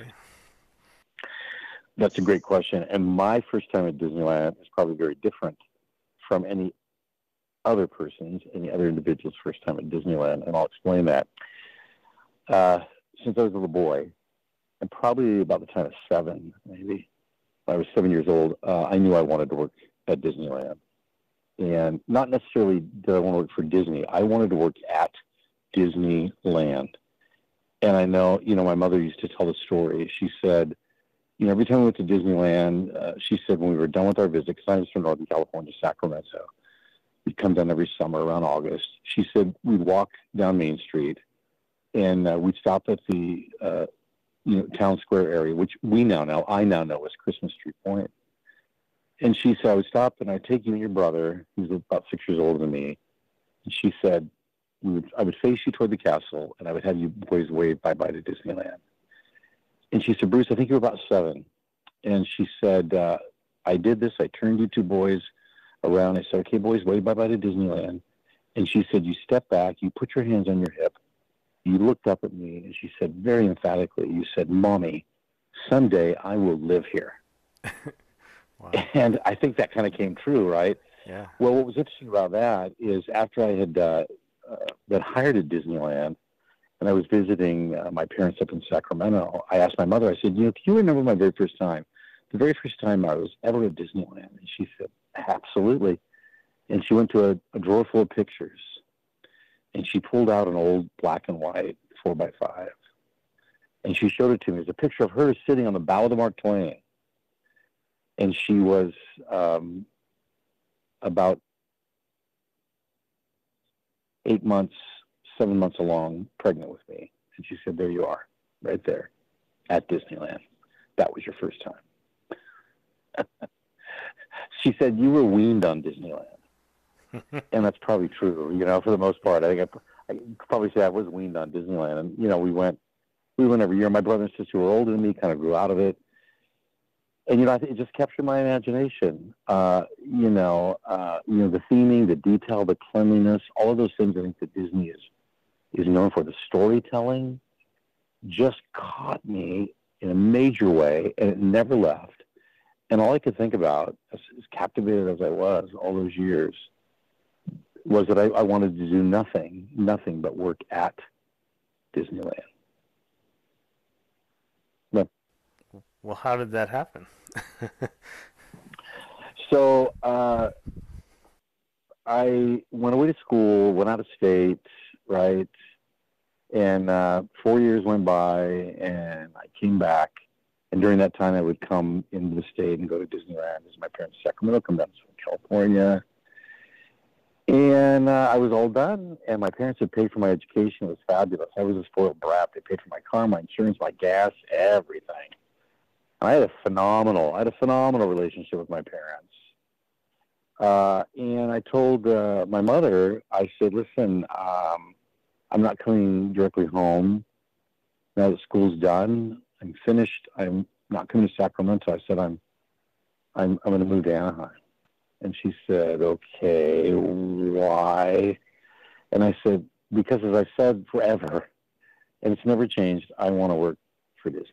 That's a great question. And my first time at Disneyland is probably very different from any other person's, any other individual's first time at Disneyland, and I'll explain that. Uh, since I was a little boy, and probably about the time of seven, maybe, when I was seven years old, uh, I knew I wanted to work at Disneyland. And not necessarily did I want to work for Disney. I wanted to work at Disneyland. And I know, you know, my mother used to tell the story. She said, you know, every time we went to Disneyland, uh, she said when we were done with our visit, because I was from Northern California, Sacramento, we'd come down every summer around August. She said we'd walk down Main Street, and uh, we'd stop at the, uh, you know, Town Square area, which we now know, I now know is Christmas Tree Point. And she said, I would stop and I'd take you and your brother, who's about six years older than me. And she said, we would, I would face you toward the castle and I would have you boys wave bye-bye to Disneyland. And she said, Bruce, I think you're about seven. And she said, uh, I did this. I turned you two boys around. I said, okay, boys, wave bye-bye to Disneyland. And she said, you step back, you put your hands on your hip. You looked up at me and she said very emphatically, you said, Mommy, someday I will live here. Wow. And I think that kind of came true, right? Yeah. Well, what was interesting about that is after I had uh, uh, been hired at Disneyland and I was visiting uh, my parents up in Sacramento, I asked my mother, I said, you know, can you remember my very first time the very first time I was ever at Disneyland. And she said, absolutely. And she went to a, a drawer full of pictures. And she pulled out an old black and white four by five. And she showed it to me. It's a picture of her sitting on the bow of the Mark Twain. And she was um, about eight months, seven months along, pregnant with me. And she said, there you are, right there at Disneyland. That was your first time. She said, you were weaned on Disneyland. And that's probably true, you know, for the most part. I think I, I could probably say I was weaned on Disneyland. And, you know, we went, we went every year. My brother and sister were older than me, kind of grew out of it. And, you know, I think it just captured my imagination. Uh, you know, uh, you know, the theming, the detail, the cleanliness, all of those things I think that Disney is, is known for. The storytelling just caught me in a major way, and it never left. And all I could think about, as, as captivated as I was all those years, was that I, I wanted to do nothing, nothing but work at Disneyland. But, Well, how did that happen? so uh, I went away to school, went out of state, right? And uh, four years went by, and I came back. And during that time, I would come into the state and go to Disneyland. This is my parents' Sacramento convention from California. And uh, I was all done, and my parents had paid for my education. It was fabulous. I was a spoiled brat. They paid for my car, my insurance, my gas, everything. I had a phenomenal, I had a phenomenal relationship with my parents. Uh, and I told uh, my mother, I said, listen, um, I'm not coming directly home. Now that school's done, I'm finished. I'm not coming to Sacramento. I said, I'm, I'm, I'm going to move to Anaheim. And she said, okay, why? And I said, because as I said forever, and it's never changed, I want to work for Disney.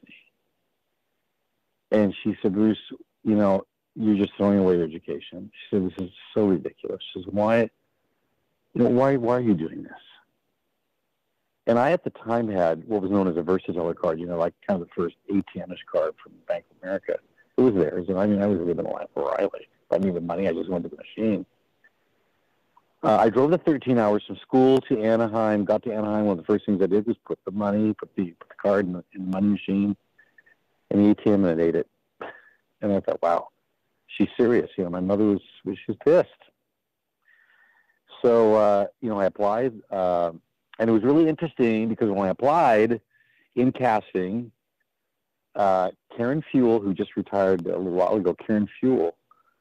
And she said, Bruce, you know, you're just throwing away your education. She said, this is so ridiculous. She says, why, you know, why, why are you doing this? And I, at the time, had what was known as a Versatile card, you know, like kind of the first A T M-ish card from Bank of America. It was theirs. And I mean, I was living a life of Riley. If I needed money, I just went to the machine. Uh, I drove the thirteen hours from school to Anaheim, got to Anaheim. One of the first things I did was put the money, put the, put the card in the, in the money machine, in the A T M, and it ate it. And I thought, wow, she's serious. You know, my mother was, was she was pissed. So, uh, you know, I applied, uh, and it was really interesting because when I applied in casting, uh, Karen Fuel, who just retired a little while ago, Karen Fuel,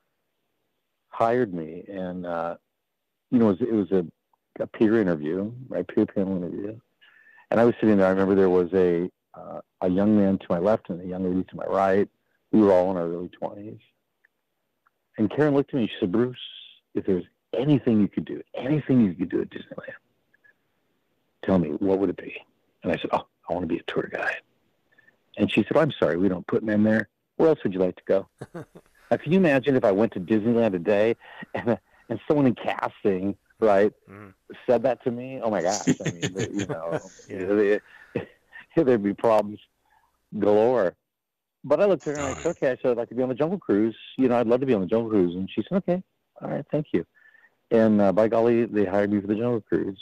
hired me. And, uh, you know, it was, it was a, a peer interview, right, peer panel interview. And I was sitting there. I remember there was a, uh, a young man to my left and a young lady to my right. We were all in our early twenties. And Karen looked at me. She said, Bruce, if there's anything you could do, anything you could do at Disneyland, tell me, what would it be? And I said, oh, I want to be a tour guide. And she said, oh, I'm sorry, we don't put men there. Where else would you like to go? Now, can you imagine if I went to Disneyland today and, and someone in casting, right, mm. said that to me? Oh, my gosh. I mean, they, you know, yeah. they, there'd be problems galore. But I looked at her and I said, okay, I said, I'd like to be on the Jungle Cruise. You know, I'd love to be on the Jungle Cruise. And she said, okay, all right, thank you. And uh, by golly, they hired me for the Jungle Cruise.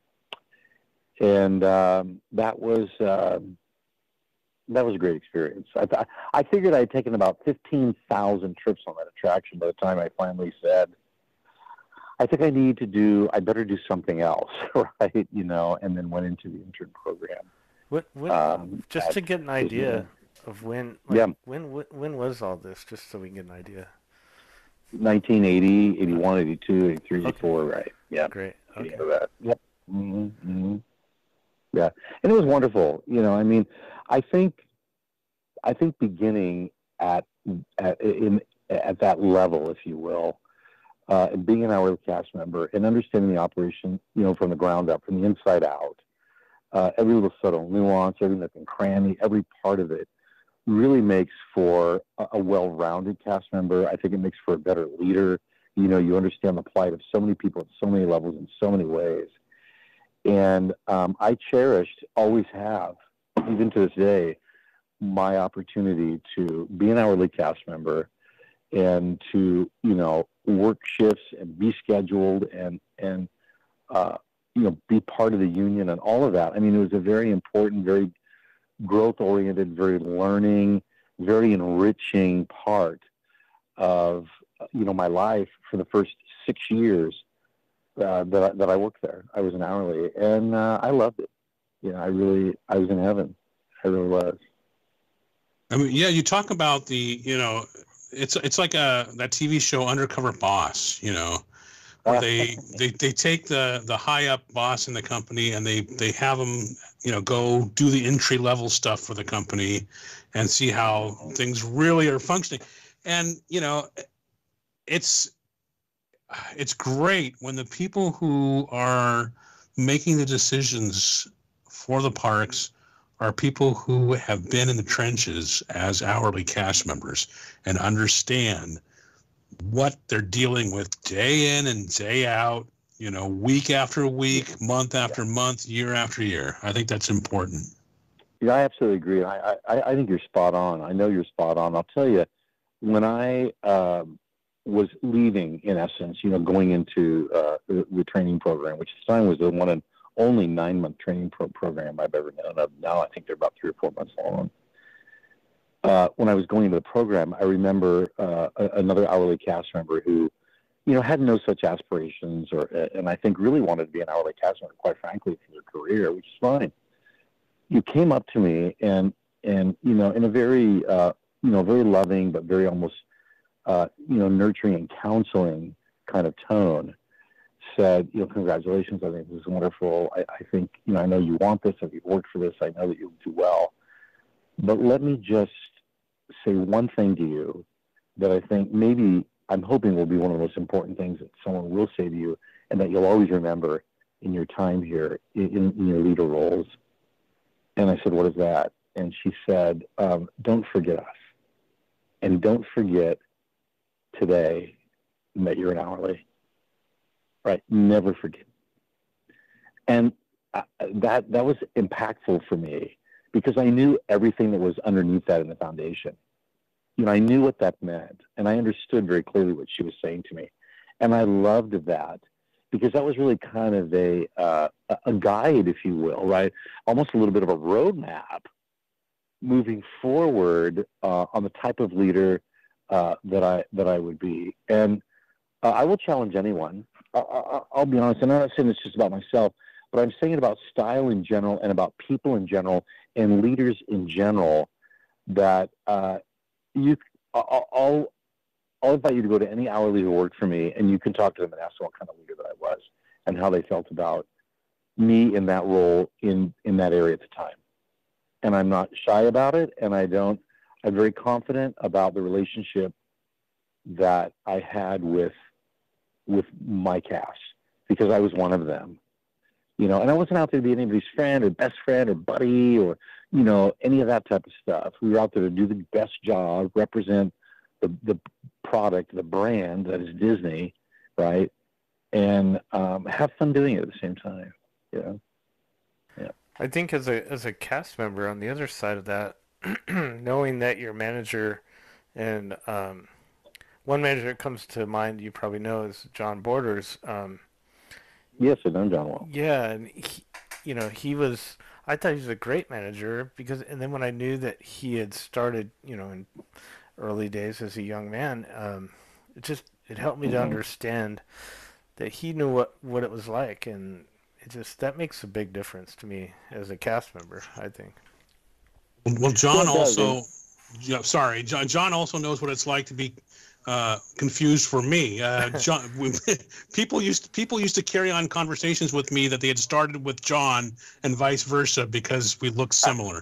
And um, that was uh, that was a great experience. I, th- I figured I'd taken about fifteen thousand trips on that attraction by the time I finally said, I think I need to do, I better do something else, right? You know, and then went into the intern program. What, what, um, just to get an idea Disneyland. Of when, like, yeah. when, when, when was all this, just so we can get an idea? nineteen eighty, eighty-one, eighty-two, eighty-three, okay. eighty-four, right? Yeah. Great. Okay. That. Yep. Mm-hmm. Mm-hmm. Yeah, and it was wonderful. You know, I mean, I think, I think beginning at at in at that level, if you will, uh, and being an hourly cast member and understanding the operation, you know, from the ground up, from the inside out, uh, every little subtle nuance, every nook and cranny, every part of it, really makes for a, a well-rounded cast member. I think it makes for a better leader. You know, you understand the plight of so many people at so many levels in so many ways. And um, I cherished, always have, even to this day, my opportunity to be an hourly cast member and to, you know, work shifts and be scheduled and, and, uh, you know, be part of the union and all of that. I mean, it was a very important, very growth-oriented, very learning, very enriching part of, you know, my life for the first six years uh, that, I, that I worked there. I was an hourly, and uh, I loved it. You know, I really, I was in heaven. I really was. I mean, yeah, you talk about the, you know, it's it's like a that T V show Undercover Boss, you know, where they, they, they take the, the high up boss in the company and they, they have them, you know, go do the entry level stuff for the company and see how things really are functioning. And, you know, it's, it's great when the people who are making the decisions for the parks are people who have been in the trenches as hourly cast members and understand what they're dealing with day in and day out, you know, week after week, month after month, year after year. I think that's important. Yeah, I absolutely agree. I, I, I think you're spot on. I know you're spot on. I'll tell you, when I uh, was leaving, in essence, you know, going into uh, the, the training program, which at the time was the one and only nine-month training pro- program I've ever known. Now I think they're about three or four months long. Uh, when I was going into the program, I remember uh, a, another hourly cast member who, you know, had no such aspirations, or and I think really wanted to be an hourly cast member, quite frankly, for their career, which is fine. You came up to me and and you know, in a very uh, you know, very loving but very almost uh, you know, nurturing and counseling kind of tone, said, you know, congratulations, I think this is wonderful. I, I think, you know, I know you want this, if you've worked for this, I know that you'll do well. But let me just say one thing to you that I think maybe I'm hoping will be one of the most important things that someone will say to you and that you'll always remember in your time here, in, in your leader roles. And I said, what is that? And she said, um, don't forget us. And don't forget today that you're an hourly. Right? Never forget. And uh, that that was impactful for me because I knew everything that was underneath that in the foundation. You know, I knew what that meant, and I understood very clearly what she was saying to me. And I loved that because that was really kind of a uh, a guide, if you will, right? Almost a little bit of a roadmap moving forward uh, on the type of leader uh, that I that I would be. And uh, I will challenge anyone. I, I'll be honest, and I'm not saying it's just about myself, but I'm saying about style in general and about people in general and leaders in general that uh, you, I'll, I'll, I'll invite you to go to any hourly who worked for me, and you can talk to them and ask them what kind of leader that I was and how they felt about me in that role in, in that area at the time. And I'm not shy about it, and I don't, I'm very confident about the relationship that I had with with my cast because I was one of them, you know, and I wasn't out there to be anybody's friend or best friend or buddy or, you know, any of that type of stuff. We were out there to do the best job, represent the, the product, the brand that is Disney, right? And um, have fun doing it at the same time, you know? Yeah. I think as a, as a cast member on the other side of that, knowing that your manager and, um, one manager that comes to mind, you probably know, is John Borders. Um, yes, I know John well. Yeah, and he, you know, he was. I thought he was a great manager because, and then when I knew that he had started, you know, in early days as a young man, um, it just it helped me mm-hmm. to understand that he knew what, what it was like, and it just that makes a big difference to me as a cast member, I think. Well, John also, yeah, sorry, John. John also knows what it's like to be. Uh, confused for me. Uh, John, people used to, people used to carry on conversations with me that they had started with John and vice versa because we looked similar.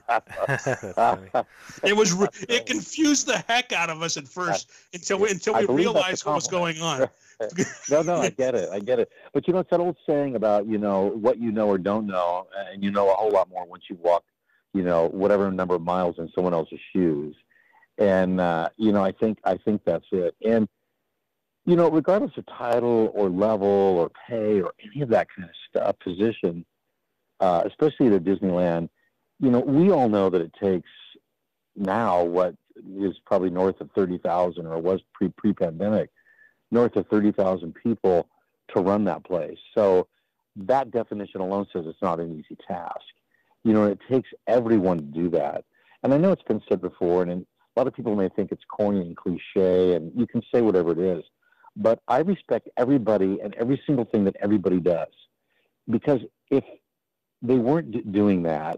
It was it confused the heck out of us at first until we until we realized what was going on. no, no, I get it, I get it. But you know, it's that old saying about you know what you know or don't know, and you know a whole lot more once you walk, you know, whatever number of miles in someone else's shoes. And, uh, you know, I think I think that's it. And, you know, regardless of title or level or pay or any of that kind of stuff, position, uh, especially at Disneyland, you know, we all know that it takes now what is probably north of thirty thousand, or was pre pre-pandemic, north of thirty thousand people to run that place. So that definition alone says it's not an easy task. You know, it takes everyone to do that. And I know it's been said before, and a lot of people may think it's corny and cliche, and you can say whatever it is. But I respect everybody and every single thing that everybody does. Because if they weren't d- doing that,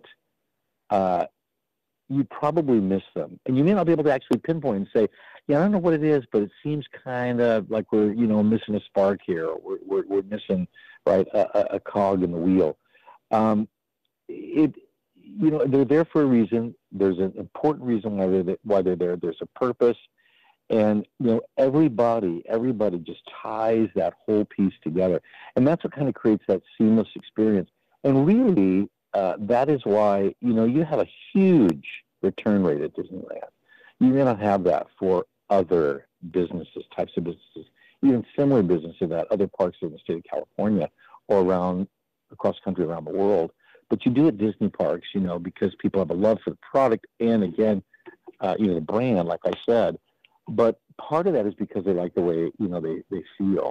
uh, you'd probably miss them. And you may not be able to actually pinpoint and say, yeah, I don't know what it is, but it seems kind of like we're, you know, missing a spark here. Or we're, we're, we're missing, right, a, a cog in the wheel. Um, it, you know, they're there for a reason. There's an important reason why they're, why they're there. There's a purpose. And, you know, everybody, everybody just ties that whole piece together. And that's what kind of creates that seamless experience. And really, uh, that is why, you know, you have a huge return rate at Disneyland. You may not have that for other businesses, types of businesses, even similar businesses at other parks in the state of California or around, across the country, around the world. But you do at Disney parks, you know, because people have a love for the product and, again, uh, you know, the brand, like I said. But part of that is because they like the way, you know, they, they feel.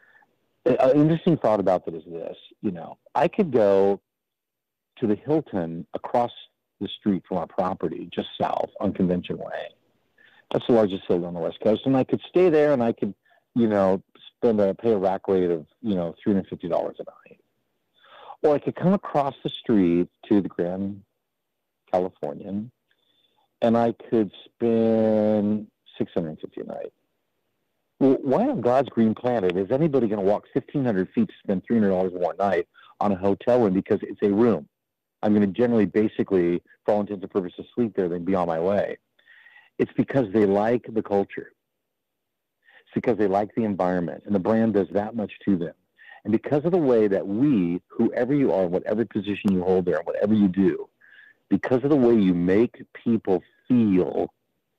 An interesting thought about that is this, you know, I could go to the Hilton across the street from our property, just south on Convention Way. That's the largest Hilton on the West Coast. And I could stay there and I could, you know, spend a, pay a rack rate of, you know, three hundred fifty dollars a night. Or I could come across the street to the Grand Californian and I could spend six hundred fifty dollars a night. Well, why on God's green planet is anybody going to walk fifteen hundred feet to spend three hundred dollars more a night on a hotel room? Because it's a room. I'm going to generally, basically, for all intents and purposes, sleep there, then be on my way. It's because they like the culture. It's because they like the environment, and the brand does that much to them. And because of the way that we, whoever you are, whatever position you hold there, whatever you do, because of the way you make people feel,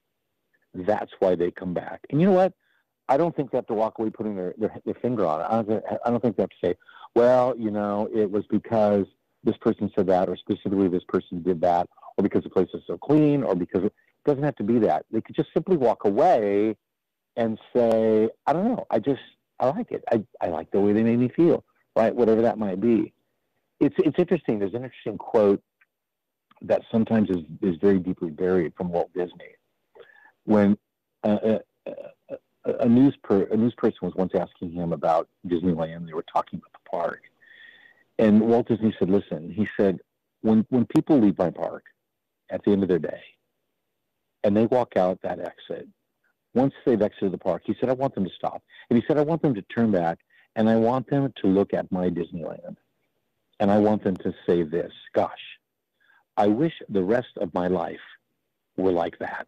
that's why they come back. And you know what? I don't think they have to walk away putting their, their, their finger on it. I don't, I don't think they have to say, well, you know, it was because this person said that, or specifically this person did that, or because the place is so clean, or because it doesn't have to be that. They could just simply walk away and say, I don't know, I just, I like it. I, I like the way they made me feel, right? Whatever that might be. It's, it's interesting. There's an interesting quote that sometimes is, is very deeply buried from Walt Disney. When uh, a, a, a, news per, a news person was once asking him about Disneyland, they were talking about the park. And Walt Disney said, listen, he said, when, when people leave my park at the end of their day and they walk out that exit, once they've exited the park, he said, I want them to stop. And he said, I want them to turn back and I want them to look at my Disneyland. And I want them to say this, gosh, I wish the rest of my life were like that.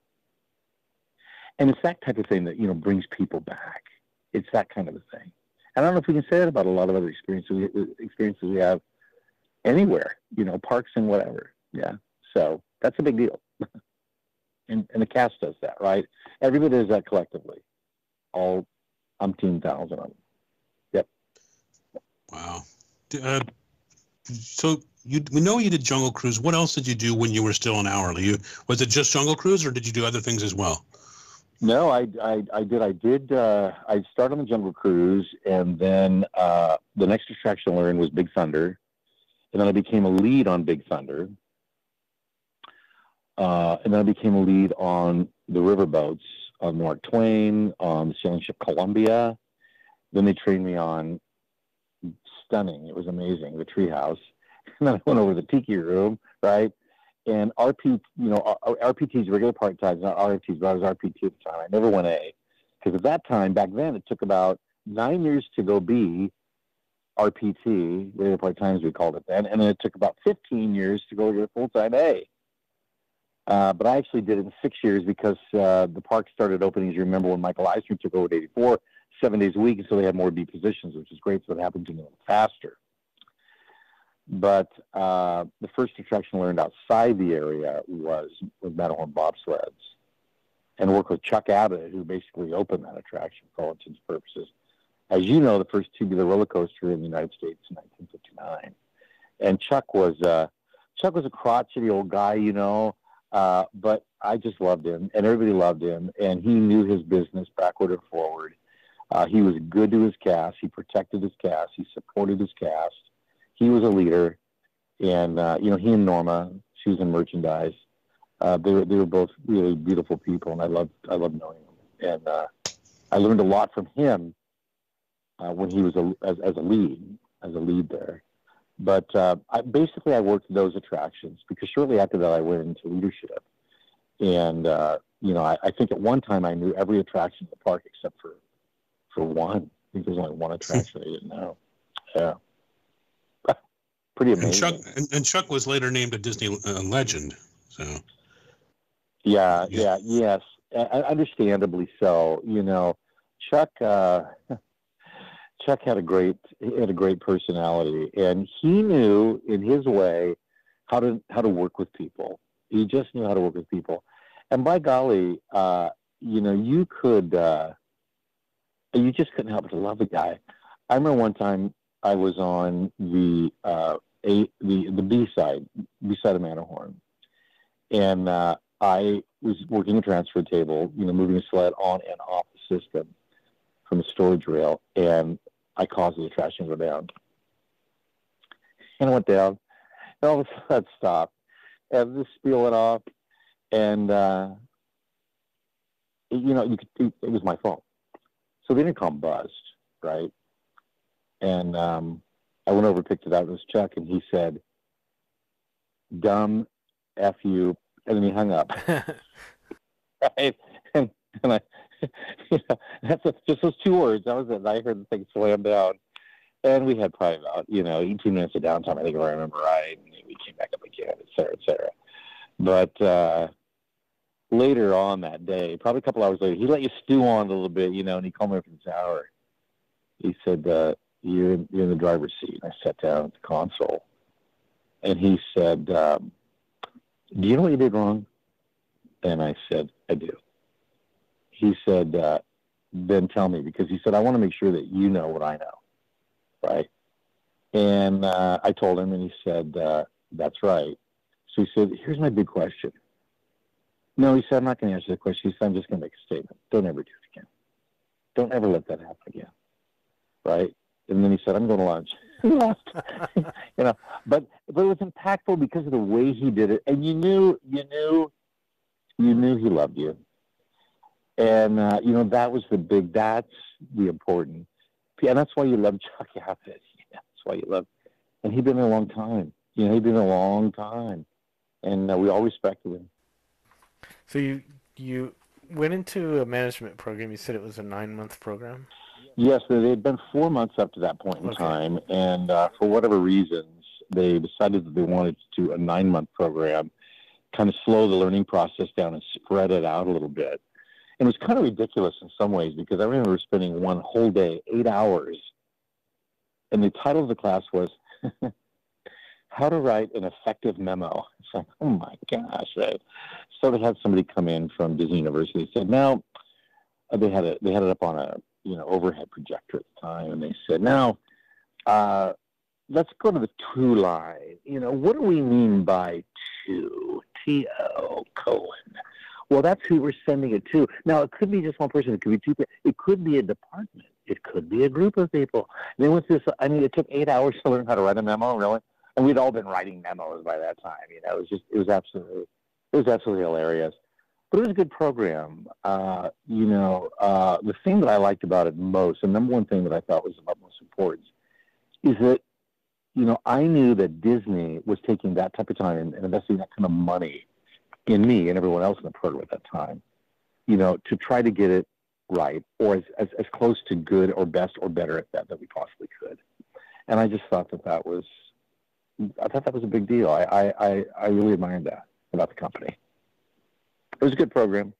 And it's that type of thing that, you know, brings people back. It's that kind of a thing. And I don't know if we can say that about a lot of other experiences we, experiences we have anywhere, you know, parks and whatever. Yeah. So that's a big deal. and, and the cast does that, right? Everybody does that collectively. All umpteen thousand of them. Yep. Wow. Uh, so you, we know you did Jungle Cruise. What else did you do when you were still an hourly? You, was it just Jungle Cruise, or did you do other things as well? No, I, I, I did. I did. Uh, I started on the Jungle Cruise, and then uh, the next attraction I learned was Big Thunder, and then I became a lead on Big Thunder, uh, and then I became a lead on the riverboats on Mark Twain, on the sailing ship Columbia. Then they trained me on Stunning. It was amazing, the Treehouse, and then I went over to the Tiki Room, right? And R P, you know, R P Ts, regular part times, not R F Ts, but I was R P T at the time. I never went A. Because at that time, back then, it took about nine years to go B, R P T, regular part times we called it then, and then it took about fifteen years to go to full-time A. Uh, but I actually did it in six years because uh, the park started opening, as you remember, when Michael Eisner took over at eighty-four, seven days a week, and so they had more B positions, which is great, so it happened to me a little faster. But uh, the first attraction I learned outside the area was with Matterhorn bobsleds, and worked with Chuck Abbott, who basically opened that attraction for all intents and purposes. As you know, the first tubular roller coaster in the United States in nineteen fifty-nine. And Chuck was uh, Chuck was a crotchety old guy, you know. Uh, but I just loved him, and everybody loved him, and he knew his business backward and forward. Uh, he was good to his cast. He protected his cast. He supported his cast. He was a leader, and uh, you know, he and Norma, she was in merchandise. Uh, they were they were both really beautiful people, and I loved I loved knowing them. And uh, I learned a lot from him uh, when he was a, as as a lead as a lead there. But uh, I, basically, I worked those attractions because shortly after that, I went into leadership. And, uh, you know, I, I think at one time I knew every attraction in the park except for, for one. I think there's only one attraction I didn't know. Yeah. Pretty amazing. And Chuck, and, and Chuck was later named a Disney uh, legend. So. Yeah, yeah, yes. Uh, understandably so. You know, Chuck... Uh, Chuck had a great had a great personality, and he knew in his way how to how to work with people. He just knew how to work with people, and by golly, uh, you know, you could uh, you just couldn't help but to love the guy. I remember one time I was on the uh, a the the B side B side of Matterhorn, and uh, I was working a transfer table, you know, moving a sled on and off the system from a storage rail, and I caused the attraction to go down. And I went down, and all of a sudden it stopped, and this spiel went off, and, uh, it, you know, you could, it, it was my fault. So they didn't call him buzzed, right? And um, I went over, picked it out, it was Chuck, and he said, dumb F you, and then he hung up. Right? And, and I, you know, that's a, just those two words. That was it. I heard the thing slam down, and we had probably about you know eighteen minutes of downtime. I think if I remember right, and we came back up again, et cetera, et cetera. But uh, later on that day, probably a couple hours later, he let you stew on it a little bit, you know, and he called me up from the tower. He said, uh, "You're in, you're in the driver's seat." And I sat down at the console, and he said, um, "Do you know what you did wrong?" And I said, "I do." He said, uh, then tell me, because he said, I want to make sure that you know what I know, right? And uh, I told him, and he said, uh, that's right. So he said, here's my big question. No, he said, I'm not going to answer the question. He said, I'm just going to make a statement. Don't ever do it again. Don't ever let that happen again, right? And then he said, I'm going to lunch. He left, you know, but, but it was impactful because of the way he did it. And you knew, you knew, you knew he loved you. And, uh, you know, that was the big, that's the important. And that's why you love Chuck Abbott. Yeah, that's why you love, and he'd been there a long time. You know, he'd been there a long time. And uh, we all respected him. So you you went into a management program. You said it was a nine-month program? Yes, there had been four months up to that point in Okay. time. And uh, for whatever reasons, they decided that they wanted to do a nine-month program, kind of slow the learning process down and spread it out a little bit. And it was kind of ridiculous in some ways because I remember spending one whole day, eight hours, and the title of the class was How to Write an Effective Memo. It's like, oh my gosh, right? So they had somebody come in from Disney University. They said, now, uh, they had it, they had it up on a you know overhead projector at the time, and they said, now, uh, let's go to the to line. You know, what do we mean by to? T O colon. Well, that's who we're sending it to. Now, it could be just one person. It could be two people. It could be a department. It could be a group of people. And they went through this. I mean, it took eight hours to learn how to write a memo, really. And we'd all been writing memos by that time. You know, it was just, it was absolutely, it was absolutely hilarious. But it was a good program. Uh, you know, uh, the thing that I liked about it most, the number one thing that I thought was of utmost importance, is that, you know, I knew that Disney was taking that type of time and, and investing that kind of money in me and everyone else in the program at that time, you know, to try to get it right, or as, as, as close to good or best or better at that that we possibly could. And I just thought that that was, I thought that was a big deal. I, I, I, I really admired that about the company. It was a good program.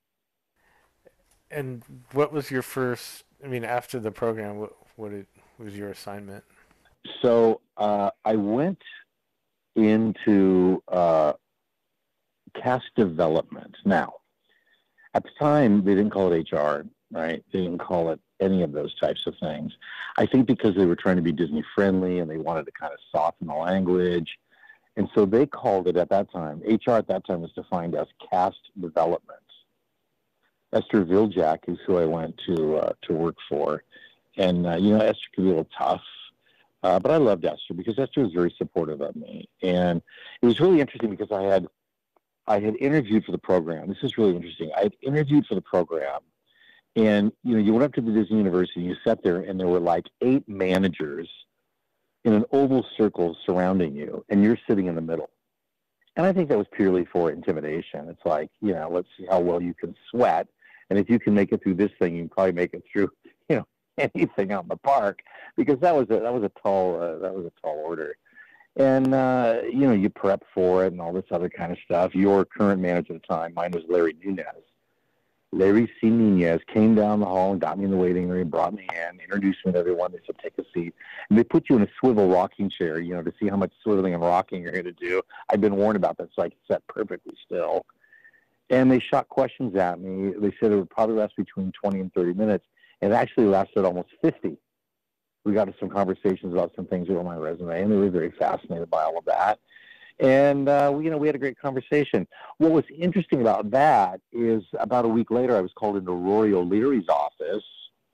And what was your first, I mean, after the program, what, what it, was your assignment? So uh, I went into uh, cast development. Now, at the time, they didn't call it H R, right? They didn't call it any of those types of things. I think because they were trying to be Disney friendly and they wanted to kind of soften the language. And so they called it at that time, H R at that time was defined as cast development. Esther Viljak is who I went to uh, to work for. And, uh, you know, Esther could be a little tough, uh, but I loved Esther because Esther was very supportive of me. And it was really interesting because I had I had interviewed for the program. This is really interesting. I had interviewed for the program, and, you know, you went up to the Disney University, you sat there, and there were like eight managers in an oval circle surrounding you, and you're sitting in the middle. And I think that was purely for intimidation. It's like, you know, let's see how well you can sweat. And if you can make it through this thing, you can probably make it through, you know, anything out in the park, because that was a, that was a tall, uh, that was a tall order. And, uh, you know, you prep for it and all this other kind of stuff. Your current manager at the time, mine was Larry Nunez. Larry C. Nunez came down the hall and got me in the waiting room, brought me in, introduced me to everyone. They said, take a seat. And they put you in a swivel rocking chair, you know, to see how much swiveling and rocking you're going to do. I'd been warned about that, so I could sit perfectly still. And they shot questions at me. They said it would probably last between twenty and thirty minutes. It actually lasted almost fifty. We got to some conversations about some things that were on my resume, and they were very fascinated by all of that. And, uh, we, you know, we had a great conversation. What was interesting about that is about a week later, I was called into Rory O'Leary's office.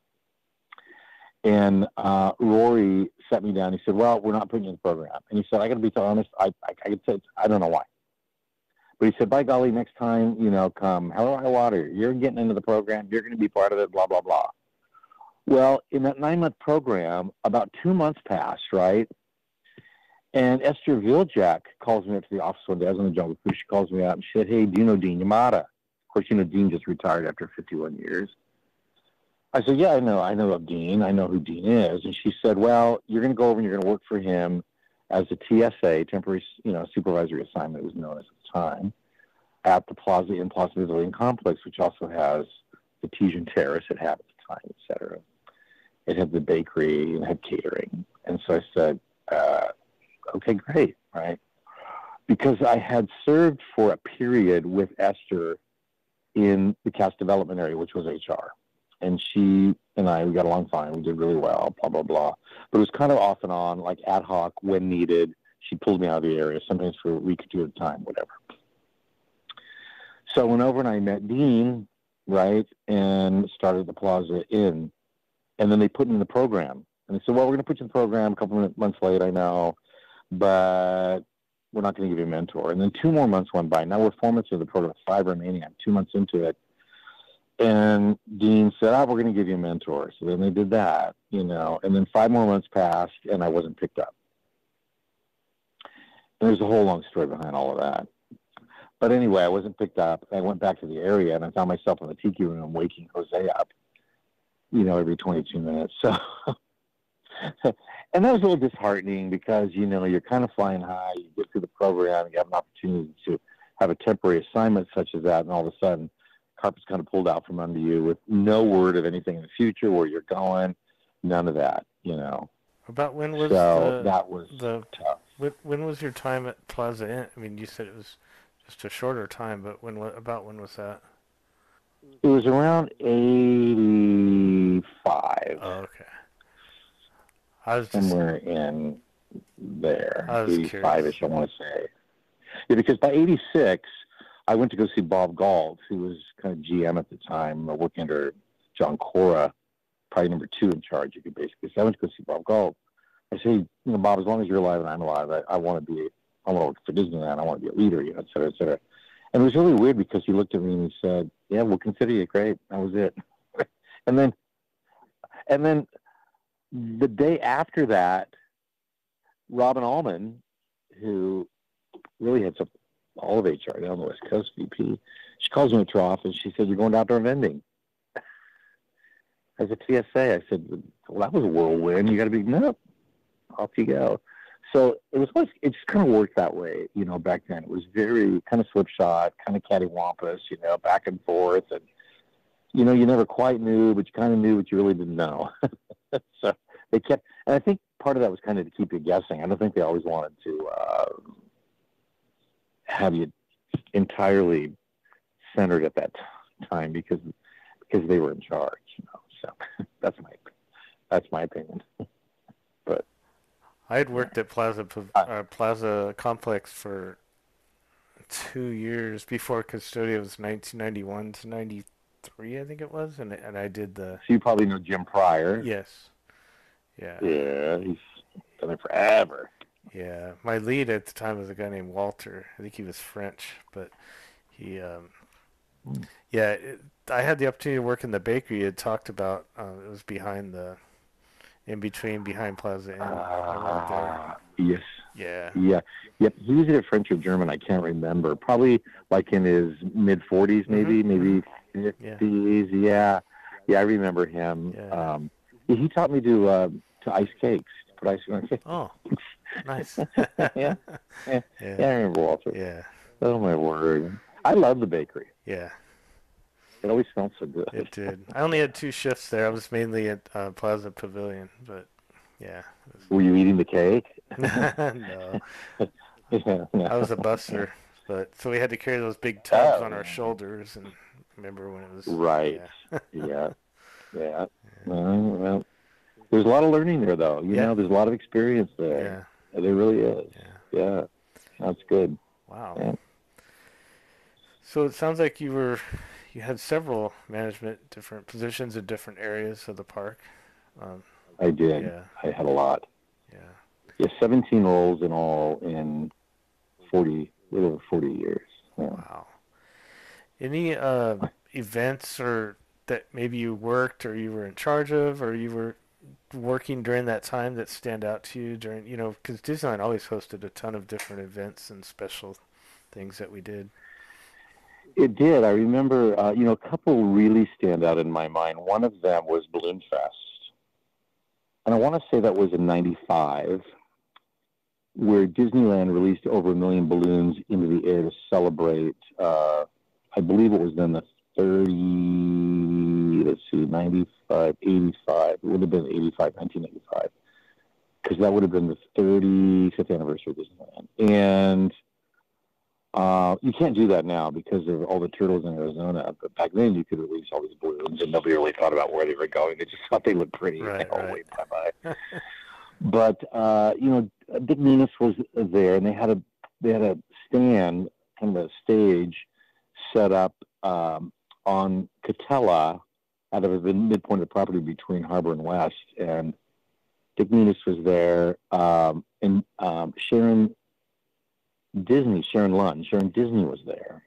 And uh, Rory sat me down. He said, well, we're not putting you in the program. And he said, I got to be honest, I, I, I could say, I don't know why. But he said, by golly, next time, you know, come hell or high water, you're getting into the program, you're going to be part of it, blah, blah, blah. Well, in that nine-month program, about two months passed, right? And Esther Viljak calls me up to the office one day. I was on the Jungle Cruise. She calls me up and she said, hey, do you know Dean Yamada? Of course, you know, Dean just retired after fifty-one years. I said, yeah, I know. I know of Dean. I know who Dean is. And she said, well, you're going to go over and you're going to work for him as a T S A, temporary, you know, supervisory assignment, it was known as at the time, at the Plaza Inn Plaza Pavilion Complex, which also has the Tesian Terrace it had at the time, et cetera. It had the bakery and had catering. And so I said, uh, okay, great, right? Because I had served for a period with Esther in the cast development area, which was H R. And she and I, we got along fine. We did really well, blah, blah, blah. But it was kind of off and on, like ad hoc, when needed. She pulled me out of the area, sometimes for a week or two at a time, whatever. So I went over and I met Dean, right, and started the Plaza Inn. And then they put me in the program. And they said, well, we're going to put you in the program a couple of months late, I know, but we're not going to give you a mentor. And then two more months went by. Now we're four months into the program, five remaining. I'm two months into it. And Dean said, oh, we're going to give you a mentor. So then they did that, you know. And then five more months passed, and I wasn't picked up. And there's a whole long story behind all of that. But anyway, I wasn't picked up. I went back to the area, and I found myself in the tiki room waking Jose up, you know, every twenty-two minutes. So, and that was a little disheartening because, you know, you're kind of flying high. You get through the program, you have an opportunity to have a temporary assignment such as that, and all of a sudden, carpet's kind of pulled out from under you with no word of anything in the future, where you're going, none of that, you know. About when was so the, that was the tough. when, when was your time at Plaza Inn? I mean, you said it was just a shorter time, but when about when was that? It was around eighty-five. Oh, okay. I was just, somewhere in there, I was eighty-five-ish, I want to say. Yeah, because by eighty-six, I went to go see Bob Galt, who was kind of G M at the time, working under John Cora, probably number two in charge, you could basically say. I went to go see Bob Galt. I said, you know, Bob, as long as you're alive and I'm alive, I, I want to be, I want to work for Disneyland. I want to be a leader, you know, et cetera, et cetera. And it was really weird because he looked at me and he said, yeah, we'll consider you. Great. That was it. and then, and then the day after that, Robin Allman, who really heads up all of H R down the West Coast, V P, she calls me to her office. She said, you're going to outdoor vending. As a T S A, I said, well, that was a whirlwind. You got to be, no, off you go. So it was, it just kind of worked that way, you know, back then. It was very kind of slipshod, kind of cattywampus, you know, back and forth. And, you know, you never quite knew, but you kind of knew what you really didn't know. So they kept, and I think part of that was kind of to keep you guessing. I don't think they always wanted to uh, have you entirely centered at that time because because they were in charge, you know. So that's my that's my opinion. But I had worked at Plaza uh, Plaza Complex for two years before Custodia was nineteen ninety-one to ninety-three, I think it was, and and I did the. So you probably know Jim Pryor. Yes. Yeah. Yeah, he's been there forever. Yeah, my lead at the time was a guy named Walter. I think he was French, but he, um, mm. yeah, it, I had the opportunity to work in the bakery. It talked about uh, it was behind the, in between behind Plaza Inn. Uh, yes. Yeah. Yeah. Yep. He was either French or German. I can't remember. Probably like in his mid forties, maybe, mm-hmm. maybe fifties. Yeah. yeah. Yeah. I remember him. Yeah. Um, he taught me to uh, to ice cakes. Put ice on cakes. Oh. Nice. yeah. yeah. Yeah. Yeah. I remember Walter. Yeah. Oh my word. I love the bakery. Yeah. It always smelled so good. It did. I only had two shifts there. I was mainly at uh, Plaza Pavilion, but yeah. Was... Were you eating the cake? no. yeah, no. I was a busser, but so we had to carry those big tubs oh. on our shoulders, and remember when it was right. Yeah. yeah. Yeah. yeah. Well, well, there's a lot of learning there, though. You yeah. know, there's a lot of experience there. Yeah. There really is. Yeah. Yeah. That's good. Wow. Yeah. So it sounds like you were, you had several management different positions in different areas of the park. Um, I did. Yeah. I had a lot. Yeah. Yeah, seventeen roles in all in forty, a little over forty years. Yeah. Wow. Any uh, events or that maybe you worked or you were in charge of or you were working during that time that stand out to you during, you know, because Disneyland always hosted a ton of different events and special things that we did. It did. I remember, uh, you know, a couple really stand out in my mind. One of them was Balloon Fest. And I want to say that was in ninety-five, where Disneyland released over a million balloons into the air to celebrate, uh, I believe it was then the thirty, let's see, ninety-five, eighty-five. It would have been eighty-five, nineteen eighty-five. Because that would have been the thirty-fifth anniversary of Disneyland. And Uh, you can't do that now because of all the turtles in Arizona. But back then, you could release all these balloons, and nobody really thought about where they were going. They just thought they looked pretty. Right, oh, right. wait, bye-bye. But uh, you know, Dick Nunes was there, and they had a they had a stand, kind of a stage, set up um, on Catella, out of the midpoint of the property between Harbor and West, and Dick Nunes was there, um, and um, Sharon. Disney, Sharon Lund, Sharon Disney was there.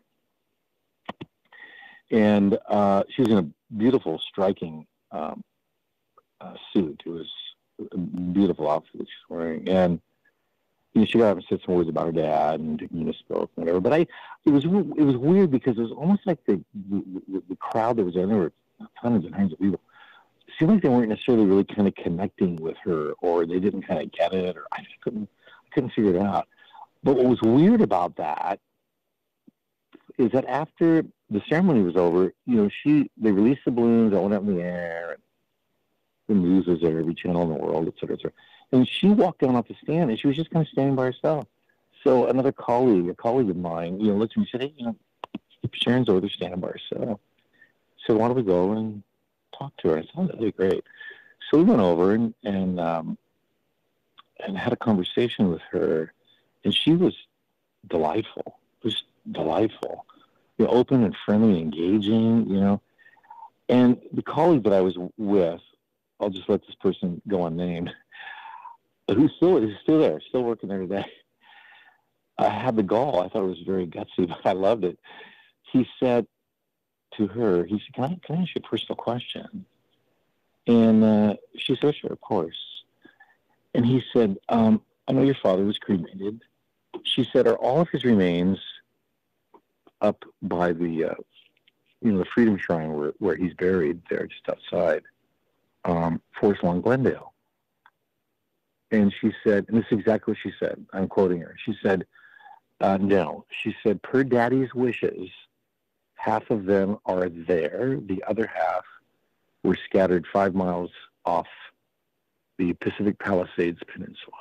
And uh, she was in a beautiful, striking um, uh, suit. It was a beautiful outfit that she's wearing. And you know, she got up and said some words about her dad, and Dick Nunes spoke, and whatever. But I, it was it was weird because it was almost like the the, the crowd that was there, there were hundreds and hundreds of people. It seemed like they weren't necessarily really kind of connecting with her, or they didn't kind of get it, or I just couldn't, I couldn't figure it out. But what was weird about that is that after the ceremony was over, you know, she they released the balloons, all went up in the air, and the news was there, every channel in the world, et cetera, et cetera. And she walked down off the stand, and she was just kind of standing by herself. So another colleague, a colleague of mine, you know, looked at me and said, hey, you know, Sharon's over there standing by herself. So why don't we go and talk to her? I said, oh, that'd be great. So we went over and and, um, and had a conversation with her. And she was delightful, just delightful, you know, open and friendly, engaging, you know. And the colleague that I was with, I'll just let this person go unnamed, who's still is still there, still working there today. I had the gall. I thought it was very gutsy, but I loved it. He said to her, he said, "Can I can I ask you a personal question?" And uh, she said, "Sure, of course." And he said, um, "I know your father was cremated." She said, "Are all of his remains up by the, uh, you know, the Freedom Shrine where, where he's buried there just outside um, Forest Lawn, Glendale?" And she said, and this is exactly what she said. I'm quoting her. She said, uh, no. She said, per Daddy's wishes, half of them are there. The other half were scattered five miles off the Pacific Palisades Peninsula.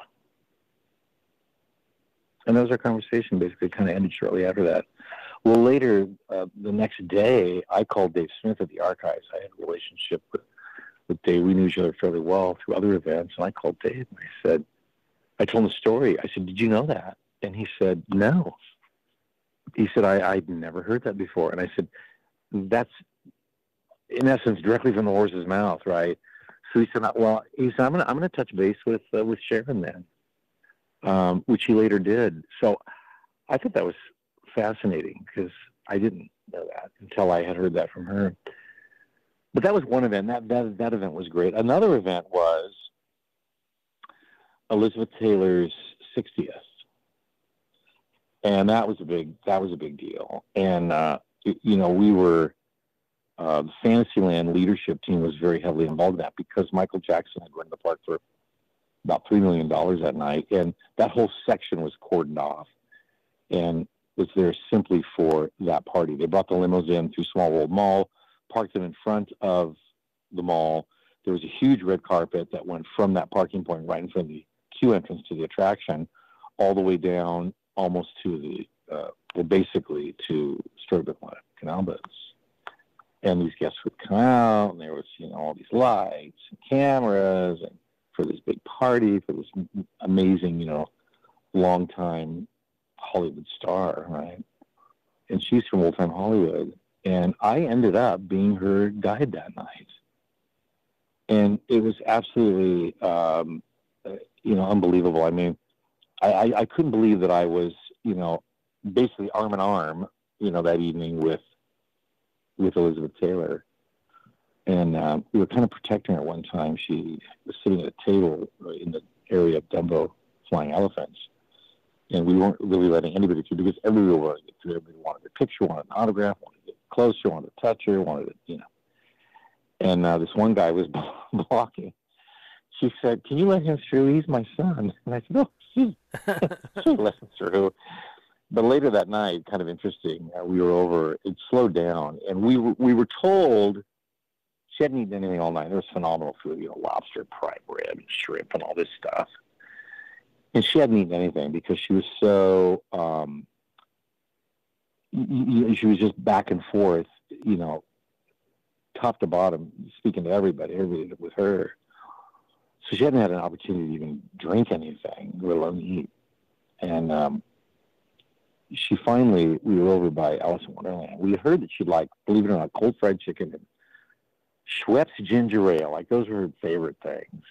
And that was our conversation. Basically, kind of ended shortly after that. Well, later, uh, the next day, I called Dave Smith at the archives. I had a relationship with, with Dave. We knew each other fairly well through other events. And I called Dave and I said, I told him the story. I said, did you know that? And he said, no. He said, I, I'd never heard that before. And I said, that's, in essence, directly from the horse's mouth, right? So he said, well, he said, I'm going to I'm gonna touch base with uh, with Sharon then, um, which he later did. So I thought that was fascinating because I didn't know that until I had heard that from her. But that was one event. That, that, that event was great. Another event was Elizabeth Taylor's sixtieth. And that was a big, that was a big deal. And, uh, you know, we were, uh, the Fantasyland leadership team was very heavily involved in that because Michael Jackson had rented the park for about three million dollars that night. And that whole section was cordoned off and was there simply for that party. They brought the limos in through Small World Mall, parked them in front of the mall. There was a huge red carpet that went from that parking point right in front of the queue entrance to the attraction all the way down almost to the, uh, well, basically to Storybook Canal Boats. And these guests would come out, and there was, you know, all these lights and cameras, and for this big party, for this amazing, you know, long-time Hollywood star, right? And she's from old-time Hollywood. And I ended up being her guide that night. And it was absolutely, um, you know, unbelievable. I mean, I, I, I couldn't believe that I was, you know, basically arm in arm, you know, that evening with with Elizabeth Taylor. And um, we were kind of protecting her one time. She was sitting at a table in the area of Dumbo flying elephants. And we weren't really letting anybody through because everybody wanted to get through. Everybody wanted a picture, wanted an autograph, wanted to get closer, wanted to touch her, wanted to, you know. And uh, this one guy was blocking. She said, can you let him through? He's my son. And I said, no, she, she let him through. But later that night, kind of interesting, uh, we were over, it slowed down. And we were, we were told she hadn't eaten anything all night. There was phenomenal food, you know, lobster, prime rib, and shrimp, and all this stuff. And she hadn't eaten anything because she was so, um, you know, she was just back and forth, you know, top to bottom, speaking to everybody, everybody with her. So she hadn't had an opportunity to even drink anything, let alone eat. And um, she finally, we were over by Alice in Wonderland. We heard that she'd like, believe it or not, cold fried chicken and Schweppes ginger ale. Like those were her favorite things.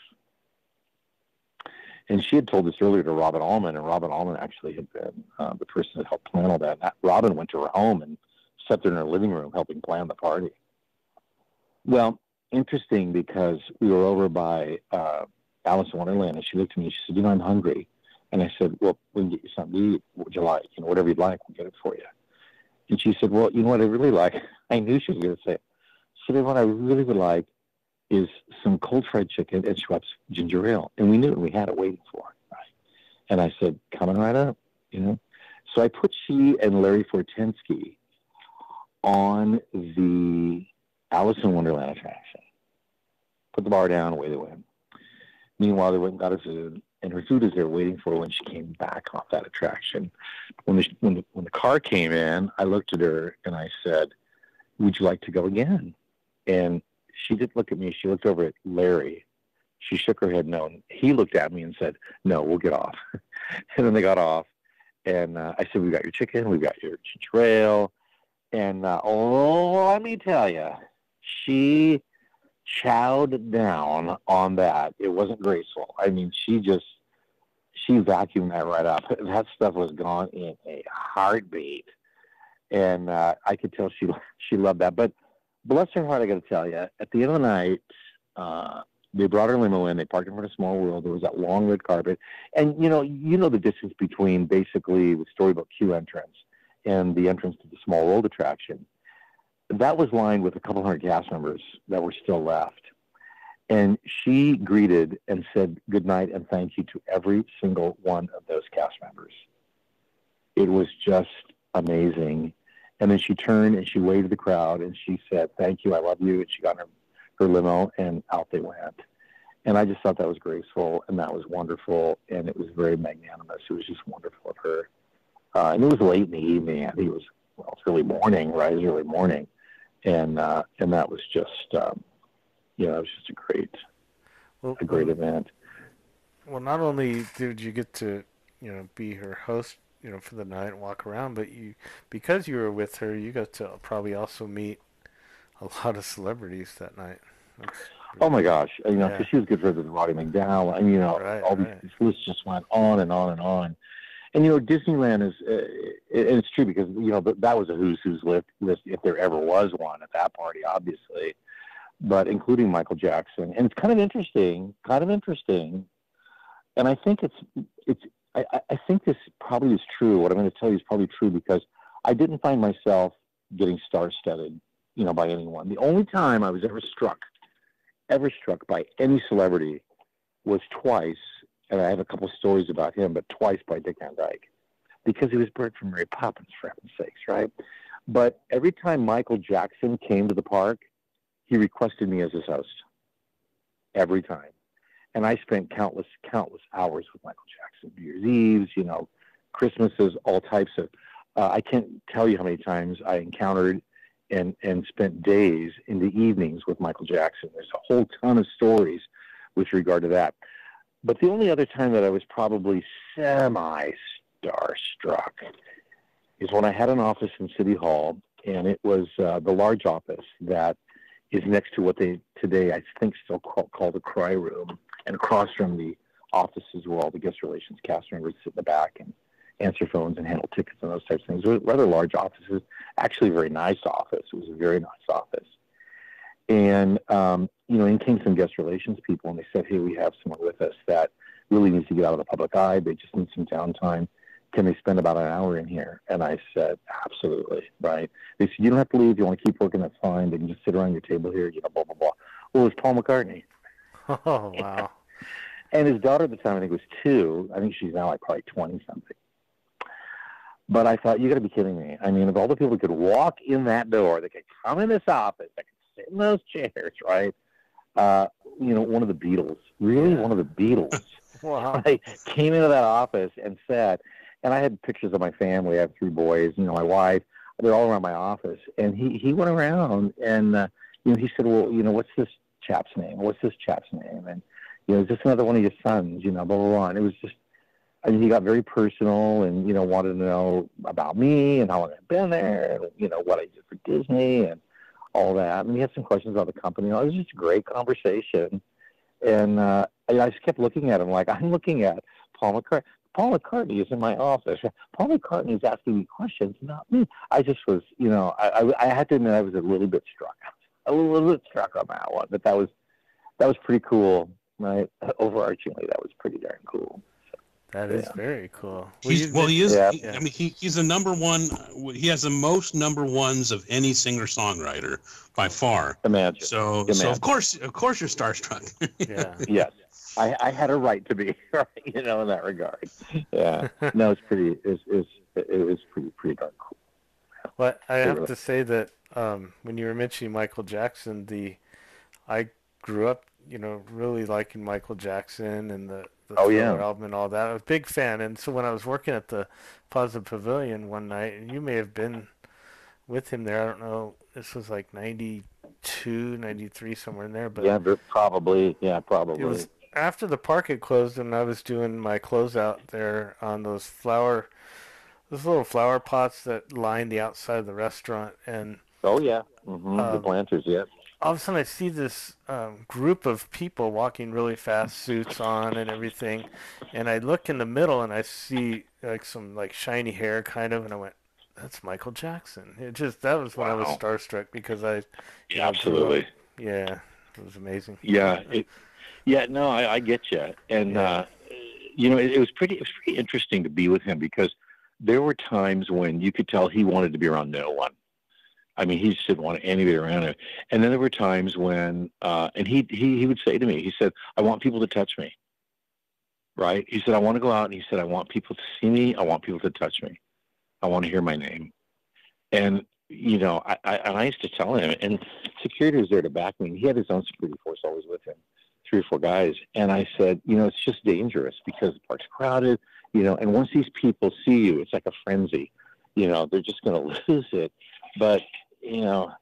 And she had told this earlier to Robin Allman, and Robin Allman actually had been uh, the person that helped plan all that. And that. Robin went to her home and sat there in her living room helping plan the party. Well, interesting because we were over by uh, Alice in Wonderland, and she looked at me and she said, you know, I'm hungry. And I said, well, we can get you something to eat. What would you like? You know, whatever you'd like, we'll get it for you. And she said, well, you know what I really like? I knew she was going to say it. She said, what I really would like is some cold fried chicken and Schweppes ginger ale. And we knew it. We had it waiting for her. Right? And I said, coming right up, you know. So I put she and Larry Fortensky on the Alice in Wonderland attraction. Put the bar down, away they went. Meanwhile, they went and got her food, and her food is there waiting for her when she came back off that attraction. When the, when the, when the car came in, I looked at her and I said, would you like to go again? And she didn't look at me. She looked over at Larry. She shook her head no. And he looked at me and said, no, we'll get off. And then they got off. And uh, I said, we got your chicken. We got your ginger ale. And uh, oh, let me tell you, she chowed down on that. It wasn't graceful. I mean, she just, she vacuumed that right up. That stuff was gone in a heartbeat. And uh, I could tell she she loved that. But bless her heart, I got to tell you, at the end of the night, uh, they brought her limo in. They parked in front of Small World. There was that long red carpet. And, you know, you know the distance between basically the Storybook queue entrance and the entrance to the Small World attraction. That was lined with a couple hundred cast members that were still left. And she greeted and said good night and thank you to every single one of those cast members. It was just amazing. And then she turned and she waved to the crowd and she said, thank you, I love you. And she got in her, her limo and out they went. And I just thought that was graceful and that was wonderful. And it was very magnanimous. It was just wonderful of her. Uh, and it was late in the evening. I think it was, well, it's early morning, right? It was early morning. And, uh, and that was just, um, you know, it was just a great, well, a great event. well, not only did you get to, you know, be her host, you know, for the night and walk around, but you, because you were with her, you got to probably also meet a lot of celebrities that night. That's Oh my gosh, you know, Yeah. because she was good friends with Roddy McDowell, and you know, Right, all these right. this list just went on and on and on. And you know, Disneyland is, uh, it, it's true because you know that was a who's who's list, list if there ever was one at that party, obviously, but including Michael Jackson. And it's kind of interesting, kind of interesting. And I think it's it's I, I think this probably is true. What I'm going to tell you is probably true because I didn't find myself getting star-studded, you know, by anyone. The only time I was ever struck, ever struck by any celebrity was twice. And I have a couple of stories about him, but twice by Dick Van Dyke, because he was Bert from Mary Poppins, for heaven's sakes, right? But every time Michael Jackson came to the park, he requested me as his host. Every time. And I spent countless, countless hours with Michael Jackson. New Year's Eves, you know, Christmases, all types of. Uh, I can't tell you how many times I encountered and, and spent days in the evenings with Michael Jackson. There's a whole ton of stories with regard to that. But the only other time that I was probably semi-starstruck is when I had an office in City Hall, and it was uh, the large office that is next to what they today, I think, still call, call the Cry Room. And across from the offices where all the guest relations cast members sit in the back and answer phones and handle tickets and those types of things. It was rather large offices, actually a very nice office. It was a very nice office. And, um, you know, in came some guest relations people, and they said, hey, we have someone with us that really needs to get out of the public eye. They just need some downtime. Can they spend about an hour in here? And I said, absolutely, right? They said, you don't have to leave. If you want to keep working, that's fine. They can just sit around your table here, you know, blah, blah, blah. Well, it was Paul McCartney. Oh, wow. And his daughter at the time, I think, was two. I think she's now like probably twenty-something. But I thought, you got to be kidding me. I mean, of all the people that could walk in that door, that could come in this office, that could sit in those chairs, right? Uh, you know, one of the Beatles, really Yeah. one of the Beatles, Wow. right, came into that office and sat. And I had pictures of my family. I have three boys, you know, my wife. They're all around my office. And he, he went around and, uh, you know, he said, well, you know, what's this chap's name? What's this chap's name? And, you know, is this another one of your sons? You know, blah, blah, blah. And it was just, I mean, he got very personal and, you know, wanted to know about me and how long I've been there and, you know, what I did for Disney and all that. And he had some questions about the company. It was just a great conversation. And uh, I just kept looking at him like, I'm looking at Paul McCartney. Paul McCartney is in my office. Paul McCartney is asking me questions, not me. I just was, you know, I, I, I had to admit I was a little bit struck. A little, little bit struck on that one. But that was, that was pretty cool, right? Overarchingly, that was pretty darn cool. That is Yeah. very cool. He's, you- well, he is. Yeah. he- I mean, he, he's the number one. He has the most number ones of any singer-songwriter by far. Imagine. So, Imagine. so of course, of course, you're starstruck. Yeah. Yes. I, I had a right to be, right, you know, in that regard. Yeah. No, it's pretty, it was, it was, it was pretty, pretty darn cool. Well, I have really- to say that um, when you were mentioning Michael Jackson, the I grew up, you know, really liking Michael Jackson and the, the Oh, Thriller yeah. album and all that. I was a big fan. And so when I was working at the Plaza Pavilion one night, and you may have been with him there, I don't know, this was like ninety-two, ninety-three, somewhere in there. But Yeah, but probably, yeah, probably. it was after the park had closed, and I was doing my closeout there on those flower, those little flower pots that line the outside of the restaurant. And Oh, yeah. Mm-hmm. the Um, planters, yeah. all of a sudden I see this um, group of people walking really fast, suits on and everything. And I look in the middle and I see like some like shiny hair kind of, and I went, that's Michael Jackson. It just, that was when I was Wow. starstruck because I, you Yeah, know, grew absolutely. up- yeah, it was amazing. Yeah, it, yeah. No, I, I get you, and Yeah. uh, you know, it, it was pretty. It was pretty interesting to be with him because there were times when you could tell he wanted to be around no one. I mean, he just didn't want anybody around him. And then there were times when, uh, and he he he would say to me, he said, "I want people to touch me." Right? He said, "I want to go out," and he said, "I want people to see me. I want people to touch me. I want to hear my name." And you know, I, I and I used to tell him, and security was there to back me. He had his own security force always with him, three or four guys. And I said, you know, it's just dangerous because the park's crowded, you know, and once these people see you, it's like a frenzy. You know, they're just going to lose it. But, you know,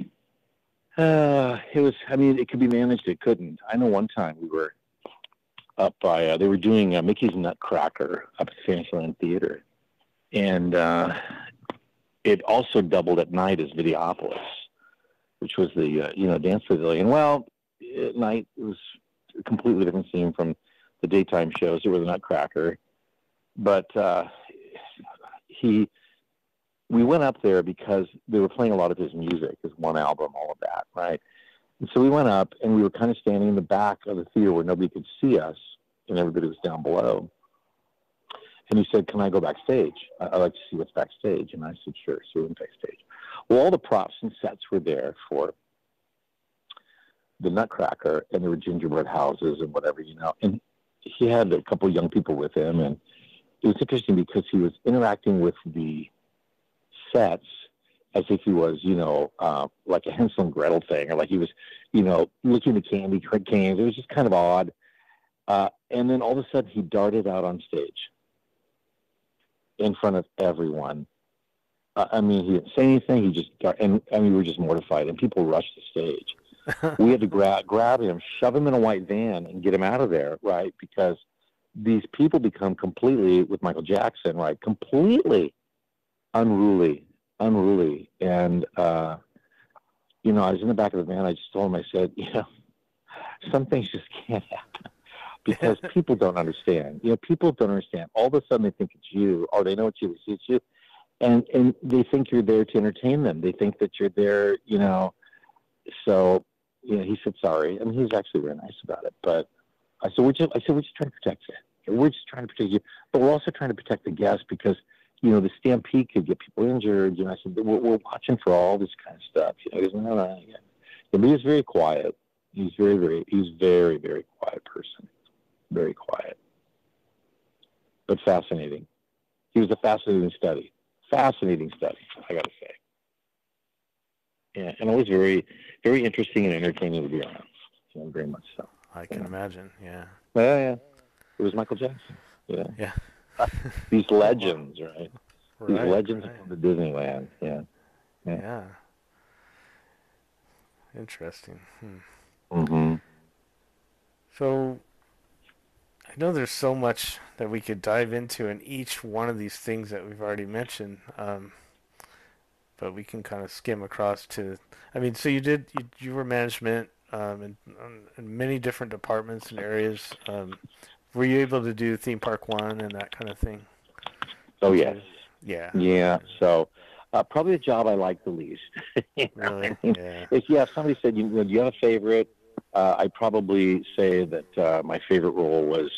uh, it was, I mean, it could be managed. It couldn't. I know one time we were, up by, uh, they were doing uh, Mickey's Nutcracker up at Fantasyland Theater. And uh, it also doubled at night as Videopolis, which was the, uh, you know, dance pavilion. Well, at night it was a completely different scene from the daytime shows. It was a Nutcracker. But uh, he, we went up there because they were playing a lot of his music, his one album, all of that, right? And so we went up, and we were kind of standing in the back of the theater where nobody could see us, and everybody was down below. And he said, can I go backstage? I'd like to see what's backstage. And I said, sure. So we went backstage. Well, all the props and sets were there for the Nutcracker, and there were gingerbread houses and whatever, you know. And he had a couple of young people with him, and it was interesting because he was interacting with the sets as if he was, you know, uh, like a Hansel and Gretel thing, or like he was, you know, looking at candy canes. It was just kind of odd. Uh, and then all of a sudden he darted out on stage in front of everyone. Uh, I mean, he didn't say anything. He just, and, and we were just mortified, and people rushed the stage. We had to grab grab him, shove him in a white van, and get him out of there, right? Because these people become completely, with Michael Jackson, right, completely unruly, unruly. And, uh, you know, I was in the back of the van. I just told him, I said, you know, some things just can't happen because people don't understand. You know, people don't understand. All of a sudden they think it's you, or they know it's you, they see it's you, and, and they think you're there to entertain them. They think that you're there, you know. So, you know, he said sorry. I mean, he was actually very nice about it. But I said, we're just, I said, we're just trying to protect you. We're just trying to protect you. But we're also trying to protect the guests because, you know, the stampede could get people injured. You know, I said, we're, we're watching for all this kind of stuff. You know, he goes, no, no, yeah. But he was very quiet. He's very, very, he's very, very quiet person. Very quiet. But fascinating. He was a fascinating study. Fascinating study, I got to say. Yeah, and it was very, very interesting and entertaining to be around. You know, very much so. I can yeah. imagine, yeah. Yeah, yeah. It was Michael Jackson. Yeah. Yeah. These legends, right? Right, These legends right. from the Disneyland. Yeah. Yeah. Yeah. Interesting. Hmm. Mm-hmm. So, I know there's so much that we could dive into in each one of these things that we've already mentioned, um, but we can kind of skim across to. I mean, so you did you, you were management um, in, in many different departments and areas. Um, were you able to do theme park one and that kind of thing? Oh yes. Yeah. Yeah. So, uh, probably the job I like the least. You know? Really? I mean, Yeah. If yeah, if somebody said, you know, do you have a favorite? Uh, I'd probably say that uh, my favorite role was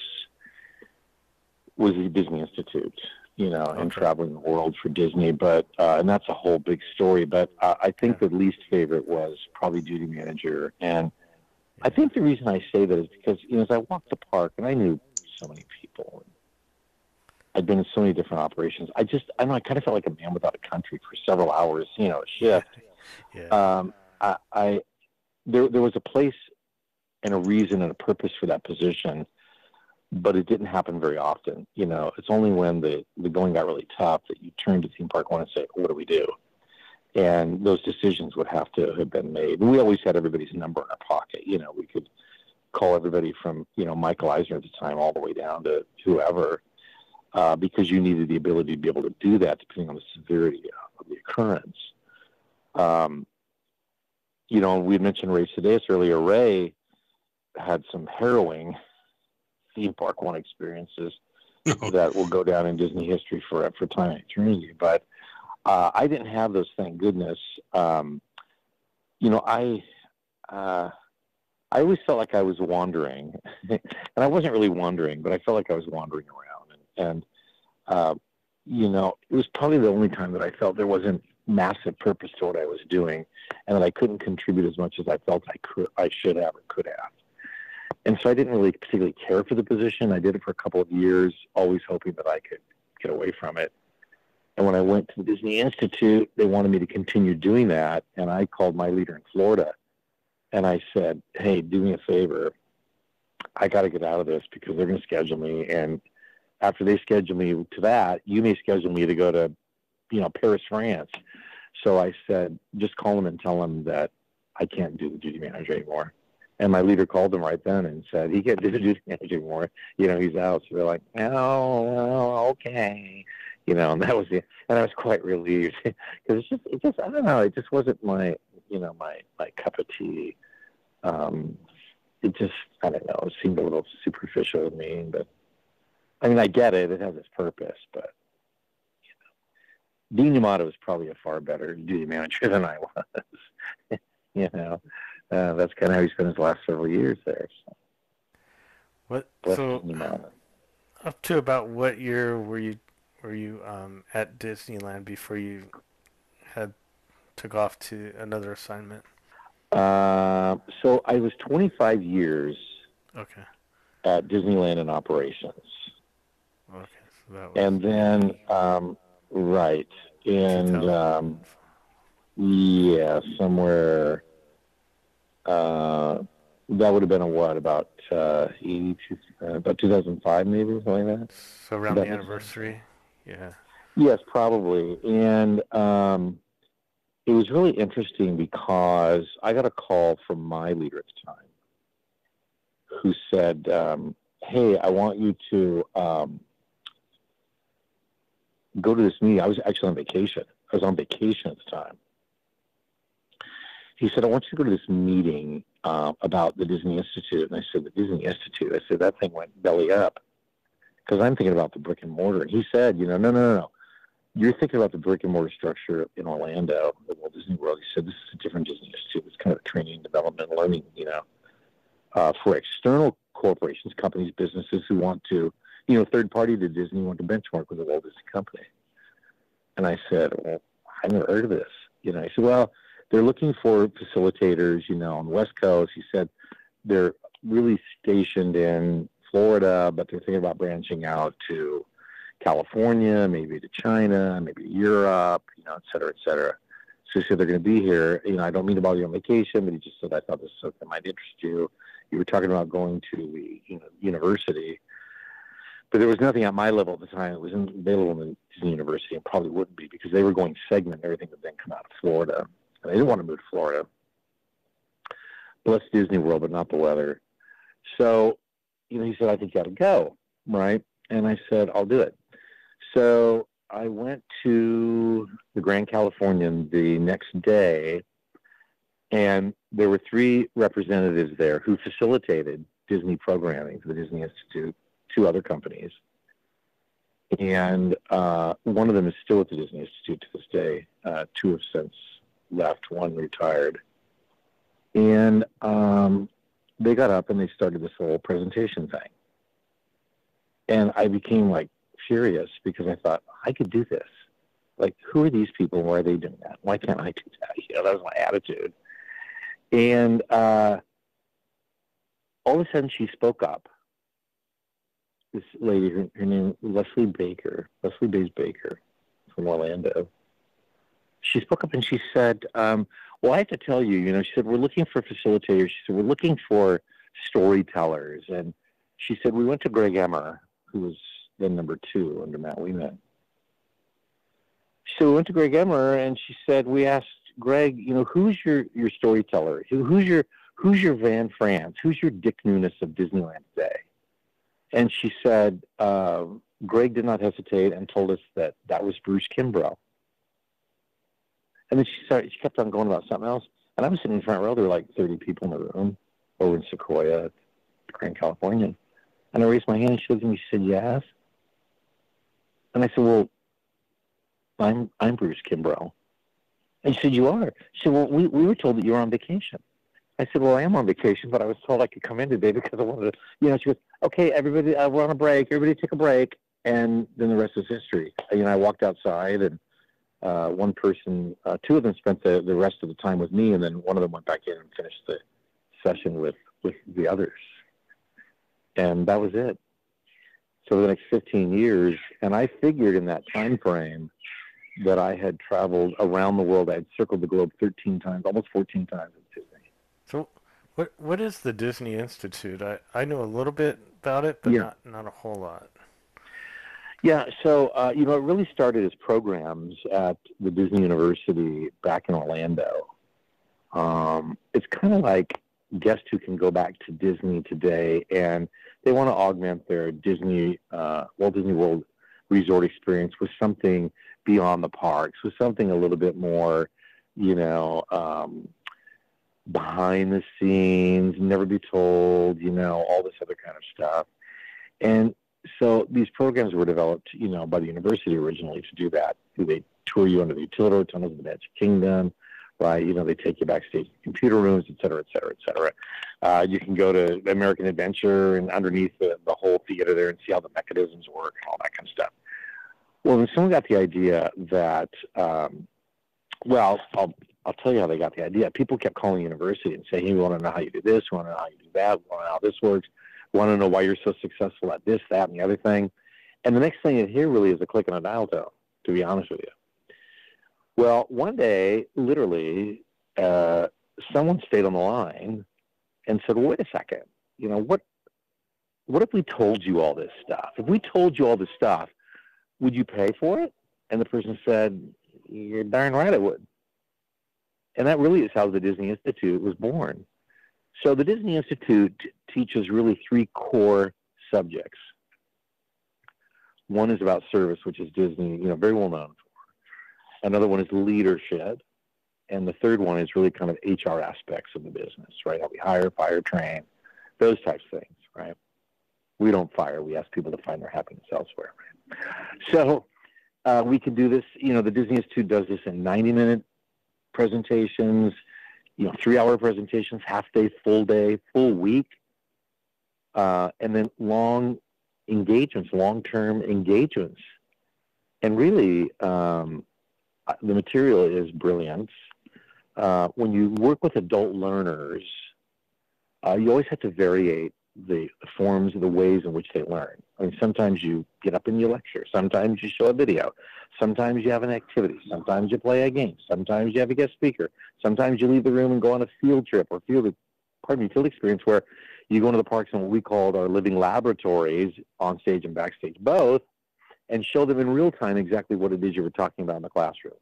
was the Disney Institute, you know, and Okay. traveling the world for Disney. But uh, and that's a whole big story. But uh, I think Yeah. the least favorite was probably duty manager. And Yeah. I think the reason I say that is because, you know, as I walked the park and I knew so many people, I'd been in so many different operations. I just, I don't know, I kind of felt like a man without a country for several hours, you know, a shift. Yeah. Um, I, I there there was a place and a reason and a purpose for that position, but it didn't happen very often. You know, it's only when the, the going got really tough that you turn to Theme Park One and say, what do we do? And those decisions would have to have been made. And we always had everybody's number in our pocket. You know, we could call everybody from, you know, Michael Eisner at the time all the way down to whoever, uh, because you needed the ability to be able to do that depending on the severity of the occurrence. Um, you know, we mentioned Ray Sedaeus earlier. Ray had some harrowing Theme Park One experiences that will go down in Disney history for for time and eternity. But uh, I didn't have those, thank goodness. Um, you know, I uh, I always felt like I was wandering, and I wasn't really wandering, but I felt like I was wandering around. And, and uh, you know, it was probably the only time that I felt there wasn't massive purpose to what I was doing, and that I couldn't contribute as much as I felt I could, I should have, or could have. And so I didn't really particularly care for the position. I did it for a couple of years, always hoping that I could get away from it. And when I went to the Disney Institute, they wanted me to continue doing that. And I called my leader in Florida, and I said, hey, do me a favor. I got to get out of this because they're going to schedule me. And after they schedule me to that, you may schedule me to go to, you know, Paris, France. So I said, just call them and tell them that I can't do the duty manager anymore. And my leader called him right then and said, he can't do the duty manager anymore. You know, he's out. So they're like, oh, well, okay. You know, and that was it. And I was quite relieved because it's just, it just, I don't know, it just wasn't my, you know, my, my cup of tea. Um, it just, I don't know, it seemed a little superficial to me. But, I mean, I get it. It has its purpose. But, you know, Dean Yamato was probably a far better duty manager than I was. You know. Uh, that's kind of how he spent his last several years there. So. What? Bless So, him, up to about what year were you were you um, at Disneyland before you had took off to another assignment? Uh, so I was twenty-five years. Okay. At Disneyland in operations. Okay. So that was and then, um, right, and um, yeah, somewhere. Uh, that would have been a what, about uh, eighty-two, uh, about two thousand five, maybe, something like that. So around the anniversary, yeah. Yes, probably. And um, it was really interesting because I got a call from my leader at the time, who said, um, "Hey, I want you to um, go to this meeting." I was actually on vacation. I was on vacation at the time. He said, I want you to go to this meeting uh, about the Disney Institute. And I said, the Disney Institute? I said, that thing went belly up. Because I'm thinking about the brick and mortar. And he said, you know, no, no, no, no. You're thinking about the brick and mortar structure in Orlando, the Walt Disney World. He said, this is a different Disney Institute. It's kind of a training, development, learning, you know, uh, for external corporations, companies, businesses who want to, you know, third party to Disney, want to benchmark with the Walt Disney Company. And I said, well, I never heard of this. You know, he said, well, they're looking for facilitators, you know, on the West Coast. He said they're really stationed in Florida, but they're thinking about branching out to California, maybe to China, maybe to Europe, you know, et cetera, et cetera. So he said they're going to be here. You know, I don't mean to bother you on vacation, but he just said, I thought this was something that might interest you. You were talking about going to the you know, university. But there was nothing at my level at the time that was available in the Disney University, and probably wouldn't be, because they were going to segment everything that then come out of Florida. And I didn't want to move to Florida. Bless Disney World, but not the weather. So, you know, he said, I think you ought to go, right? And I said, I'll do it. So I went to the Grand Californian the next day, and there were three representatives there who facilitated Disney programming for the Disney Institute, two other companies. And uh, one of them is still at the Disney Institute to this day. Uh, two have since left, one retired. And um, they got up and they started this whole presentation thing. And I became like furious because I thought, I could do this. Like, who are these people? Why are they doing that? Why can't I do that? You know, that was my attitude. And uh, all of a sudden she spoke up. This lady, her, her name was Leslie Baker, Leslie Bays Baker from Orlando. She spoke up and she said, um, well, I have to tell you, you know, she said, we're looking for facilitators. She said, we're looking for storytellers. And she said, we went to Greg Emmer, who was then number two under Matt Weeman. So we went to Greg Emmer and she said, we asked Greg, you know, who's your, your storyteller? Who, who's your who's your Van France? Who's your Dick Nunis of Disneyland today? And she said, uh, Greg did not hesitate and told us that that was Bruce Kimbrell. And then she started, she kept on going about something else. And I was sitting in the front row. There were like thirty people in the room over in Sequoia at Grand California. And I raised my hand and she looked at me. She said, yes. And I said, well, I'm I'm Bruce Kimbrell. And she said, you are? She said, well, we, we were told that you were on vacation. I said, well, I am on vacation, but I was told I could come in today because I wanted to, you know, she goes, okay, everybody, uh, we're on a break. Everybody take a break. And then the rest is history. You know, I walked outside and uh, one person, uh, two of them spent the, the rest of the time with me, and then one of them went back in and finished the session with, with the others. And that was it. So the next fifteen years, and I figured in that time frame that I had traveled around the world. I had circled the globe thirteen times, almost fourteen times at Disney. So what what is the Disney Institute? I, I know a little bit about it, but yeah. not, not a whole lot. Yeah, so, uh, you know, it really started as programs at the Disney University back in Orlando. Um, it's kind of like guests who can go back to Disney today and they want to augment their Disney, uh, Walt Disney World Resort experience with something beyond the parks, with something a little bit more, you know, um, behind the scenes, never be told, you know, all this other kind of stuff. And so these programs were developed, you know, by the university originally to do that. They tour you under the utility tunnels of the Magic Kingdom, right? You know, they take you backstage to computer rooms, et cetera, et cetera, et cetera. Uh, you can go to American Adventure and underneath the, the whole theater there and see how the mechanisms work and all that kind of stuff. Well, then someone got the idea that, um, well, I'll, I'll tell you how they got the idea. People kept calling the university and saying, hey, we want to know how you do this, we want to know how you do that, we want to know how this works, we want to know why you're so successful at this, that, and the other thing. And the next thing you hear really is a click on a dial tone, to be honest with you. Well, one day, literally, uh, someone stayed on the line and said, well, wait a second, you know, what, what if we told you all this stuff? If we told you all this stuff, would you pay for it? And the person said, you're darn right I would. And that really is how the Disney Institute was born. So the Disney Institute teaches really three core subjects. One is about service, which is Disney, you know, very well known for. Another one is leadership. And the third one is really kind of H R aspects of the business, right? How we hire, fire, train, those types of things, right? We don't fire. We ask people to find their happiness elsewhere, right? So uh, we can do this. You know, the Disney Institute does this in ninety-minute presentations, you know, three-hour presentations, half-day, full-day, full week, uh, and then long engagements, long-term engagements. And really, um, the material is brilliant. Uh, when you work with adult learners, uh, you always have to variate the forms, the ways in which they learn. I mean, sometimes you get up and you lecture. Sometimes you show a video. Sometimes you have an activity. Sometimes you play a game. Sometimes you have a guest speaker. Sometimes you leave the room and go on a field trip or field, pardon me, field experience where you go into the parks in what we call our living laboratories, on stage and backstage both, and show them in real time exactly what it is you were talking about in the classroom.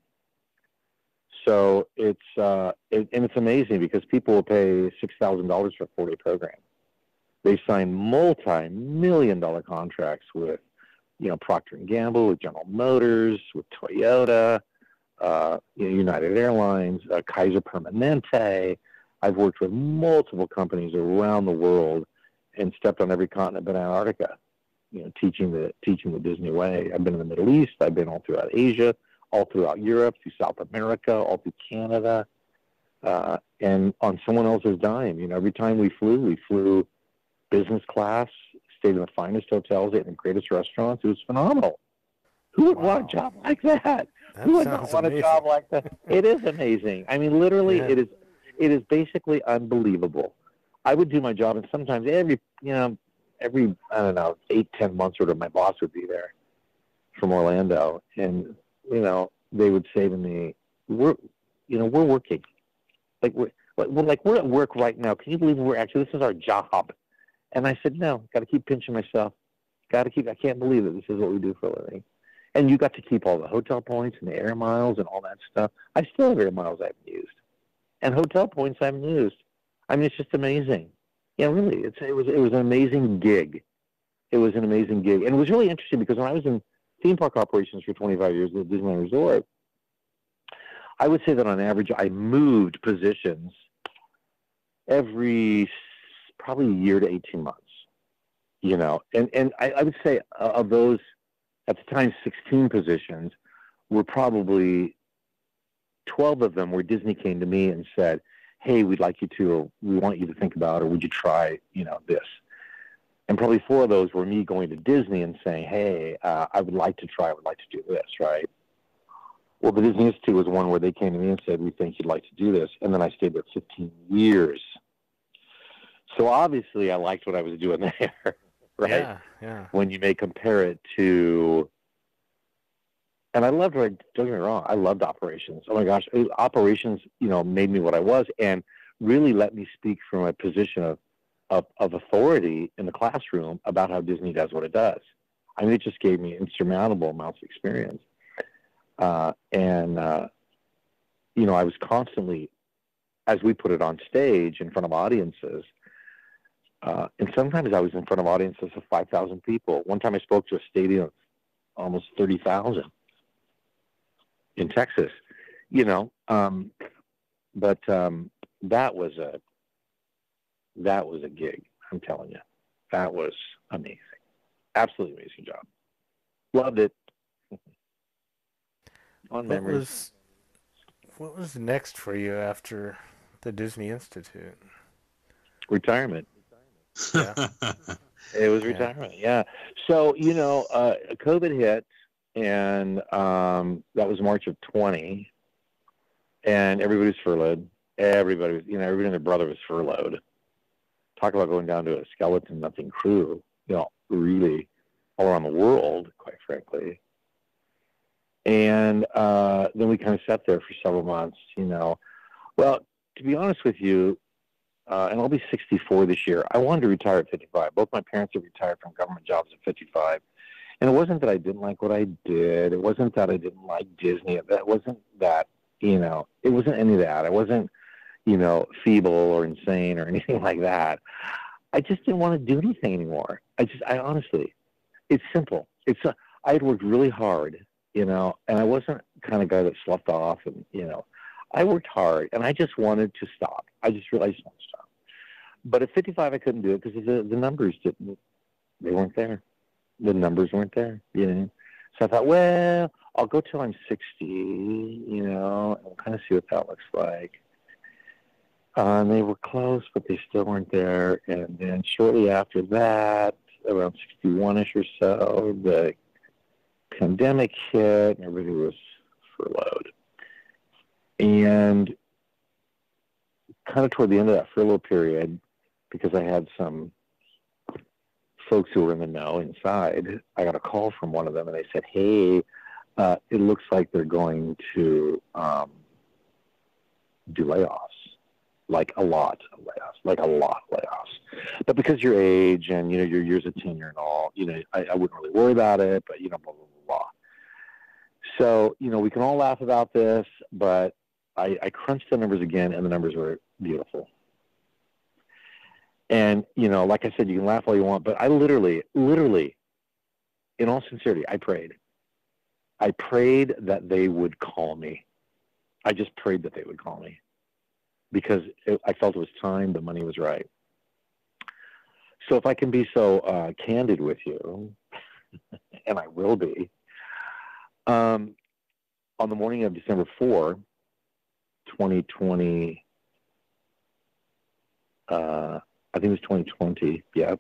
So it's uh, it, and it's amazing because people will pay six thousand dollars for a four-day program. They sign multi-million dollar contracts with, you know, Procter and Gamble, with General Motors, with Toyota, uh, you know, United Airlines, uh, Kaiser Permanente. I've worked with multiple companies around the world and stepped on every continent but Antarctica, you know, teaching the teaching the Disney way. I've been in the Middle East. I've been all throughout Asia, all throughout Europe, through South America, all through Canada, uh, and on someone else's dime. You know, every time we flew, we flew business class, stayed in the finest hotels, ate in the greatest restaurants. It was phenomenal. Who would Wow. want a job like that? That Who would not sounds want amazing. a job like that? It is amazing. I mean, literally, Yeah. it is. It is basically unbelievable. I would do my job, and sometimes every, you know, every I don't know, eight, ten months or whatever, my boss would be there from Orlando, and you know, they would say to me, "We're, you know, we're working, like we're, we're like we're at work right now. Can you believe we're actually this is our job?" And I said, no, got to keep pinching myself. Got to keep, I can't believe that this is what we do for a living. And you got to keep all the hotel points and the air miles and all that stuff. I still have air miles I haven't used. And hotel points I haven't used. I mean, it's just amazing. Yeah, really, it's, it was it was an amazing gig. It was an amazing gig. And it was really interesting because when I was in theme park operations for twenty-five years at Disneyland Resort, I would say that on average I moved positions every probably a year to eighteen months, you know. And, and I, I would say uh, of those, at the time, sixteen positions, were probably twelve of them where Disney came to me and said, hey, we'd like you to, or we want you to think about, or would you try, you know, this? And probably four of those were me going to Disney and saying, hey, uh, I would like to try, I would like to do this, right? Well, the Disney Institute was one where they came to me and said, we think you'd like to do this. And then I stayed there fifteen years. So obviously I liked what I was doing there, right? Yeah, yeah. When you may compare it to, and I loved, don't get me wrong, I loved operations. Oh my gosh, operations, you know, made me what I was and really let me speak from a position of, of, of authority in the classroom about how Disney does what it does. I mean, it just gave me insurmountable amounts of experience. Uh, and, uh, you know, I was constantly as we put it on stage in front of audiences. Uh, and sometimes I was in front of audiences of five thousand people. One time I spoke to a stadium of almost thirty thousand in Texas, you know. Um, but um, that was a that was a gig, I'm telling you. That was amazing. Absolutely amazing job. Loved it. On What memories. was what was next for you after the Disney Institute? Retirement. Yeah. It was Yeah. retirement, yeah. So, you know, uh, COVID hit, and um, that was March of twenty, and everybody was furloughed. Everybody was, you know, everybody and their brother was furloughed. Talk about going down to a skeleton, nothing crew, you know, really all around the world, quite frankly. And uh, then we kind of sat there for several months, you know. Well, to be honest with you, uh, and I'll be sixty-four this year, I wanted to retire at fifty-five. Both my parents have retired from government jobs at fifty-five. And it wasn't that I didn't like what I did. It wasn't that I didn't like Disney. It wasn't that, you know, it wasn't any of that. I wasn't, you know, feeble or insane or anything like that. I just didn't want to do anything anymore. I just, I honestly, it's simple. It's, a, I had worked really hard, you know, and I wasn't the kind of guy that slept off and, you know, I worked hard and I just wanted to stop. I just realized I wanted to stop. But at fifty-five, I couldn't do it because the, the numbers didn't, they weren't there. The numbers weren't there, you know. So I thought, well, I'll go till I'm sixty, you know, and we'll kind of see what that looks like. Uh, and they were close, but they still weren't there. And then shortly after that, around sixty-one-ish or so, the pandemic hit and everybody was furloughed. And kind of toward the end of that furlough period, because I had some folks who were in the know inside, I got a call from one of them, and they said, hey, uh, it looks like they're going to um, do layoffs, like a lot of layoffs, like a lot of layoffs. But because your age and, you know, your years of tenure and all, you know, I, I wouldn't really worry about it, but, you know, blah, blah, blah, blah. So, you know, we can all laugh about this, but I, I crunched the numbers again, and the numbers were beautiful. And, you know, like I said, you can laugh all you want, but I literally, literally, in all sincerity, I prayed. I prayed that they would call me. I just prayed that they would call me because it, I felt it was time, the money was right. So if I can be so uh, candid with you, and I will be, um, on the morning of December fourth, twenty twenty, uh, I think it was twenty twenty, yeah.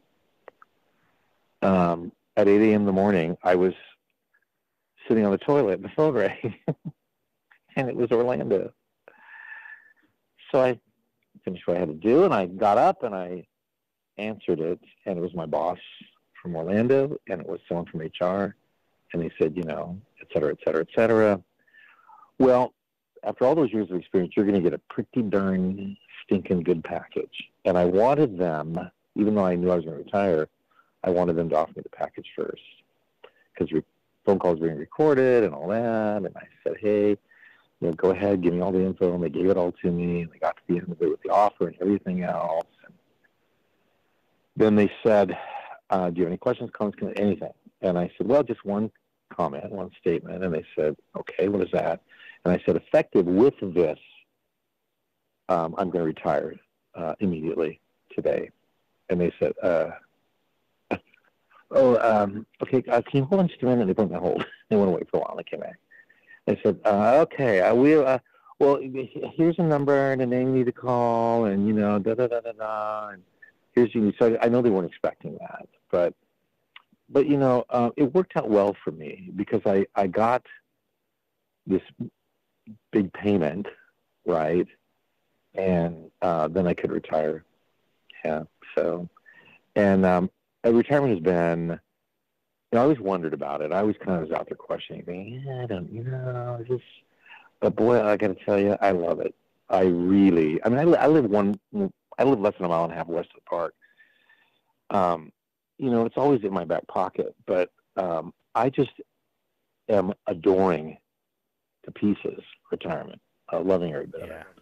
Um, at eight a.m. in the morning, I was sitting on the toilet and the phone rang, and it was Orlando. So I finished what I had to do, and I got up and I answered it, and it was my boss from Orlando, and it was someone from H R, and they said, you know, et cetera, et cetera, et cetera. Well, after all those years of experience, you're going to get a pretty darn stinking good package. And I wanted them, even though I knew I was going to retire, I wanted them to offer me the package first. Because re- phone calls were being recorded and all that. And I said, hey, you know, go ahead, give me all the info. And they gave it all to me. And they got to the end of it with the offer and everything else. And then they said, uh, do you have any questions, comments, anything? And I said, well, just one comment, one statement. And they said, okay, what is that? And I said, effective with this, um, I'm going to retire uh, immediately today. And they said, uh, oh, um, okay, uh, can you hold on just a minute? They put me on hold. They went away for a while, and they came back. They said, uh, okay, I will, uh, well, here's a number and a name you need to call, and, you know, da-da-da-da-da, and here's you. So I know they weren't expecting that, but, but you know, uh, it worked out well for me because I, I got this big payment, right? And uh, then I could retire. Yeah. So, and um, retirement has been, you know, I always wondered about it. I always kind of was out there questioning, thinking, yeah, I don't, you know, is this, but boy, I got to tell you, I love it. I really, I mean, I, I live one, I live less than a mile and a half west of the park. Um, you know, it's always in my back pocket, but um, I just am adoring to pieces retirement, uh, loving every bit of Yeah. it.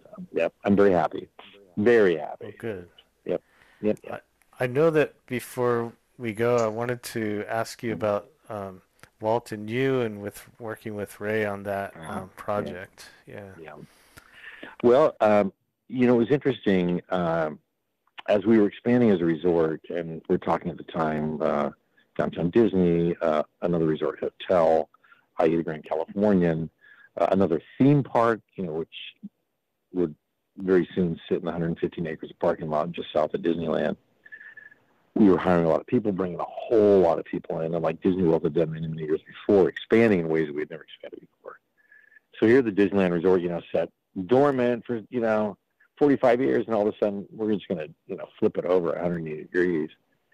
Yep, I'm very happy. Very happy. Oh, good. Yep. Yep. yep. I, I know that before we go, I wanted to ask you about um, Walt and You and with working with Ray on that um, project. Yeah. Yeah. Well, um, you know, it was interesting. Um, as we were expanding as a resort, and we were talking at the time, uh, Downtown Disney, uh, another resort hotel, that is the Grand Californian, uh, another theme park, you know, which would very soon sit in one hundred fifteen acres of parking lot just south of Disneyland. We were hiring a lot of people, bringing a whole lot of people in, and like Disney World had done many, many years before, expanding in ways that we had never expanded before. So here the Disneyland Resort, you know, sat dormant for, you know, forty-five years, and all of a sudden we're just going to, you know, flip it over one hundred eighty degrees.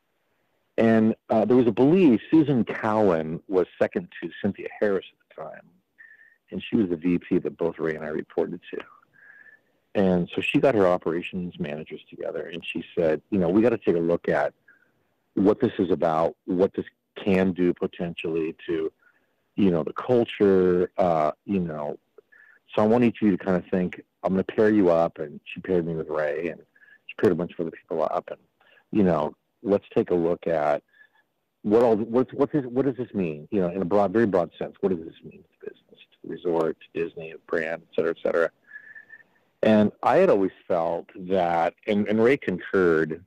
And uh, there was a belief, Susan Cowan was second to Cynthia Harris at the time, and she was the V P that both Ray and I reported to. And so she got her operations managers together, and she said, you know, we got to take a look at what this is about, what this can do potentially to, you know, the culture, uh, you know. So I want each of you to kind of think, I'm going to pair you up, and she paired me with Ray, and she paired a bunch of other people up, and, you know, let's take a look at what all, what's, what's this, what does this mean, you know, in a broad, very broad sense. What does this mean to the business, to the resort, to Disney, to brand, et cetera, et cetera. And I had always felt that, and, and Ray concurred,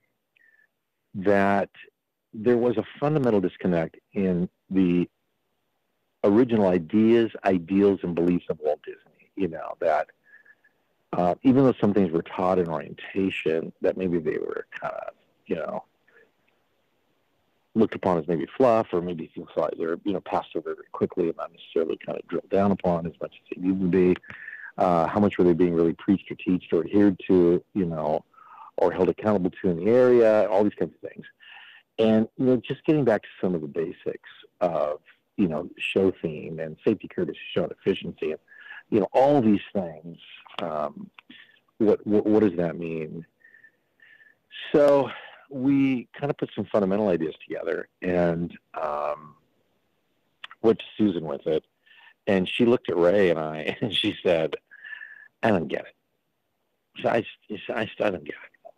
that there was a fundamental disconnect in the original ideas, ideals, and beliefs of Walt Disney. You know, that uh, even though some things were taught in orientation, that maybe they were kind of, you know, looked upon as maybe fluff, or maybe things like they were, you know, passed over very quickly and not necessarily kind of drilled down upon as much as they needed to be. Uh, how much were they being really preached or taught or adhered to, you know, or held accountable to in the area, all these kinds of things. And, you know, just getting back to some of the basics of, you know, show theme and safety, courtesy, show and efficiency, and, you know, all these things, um, what, what, what does that mean? So we kind of put some fundamental ideas together and um, went to Susan with it. And she looked at Ray and I, and she said, I don't get it. So I, I, I don't get it.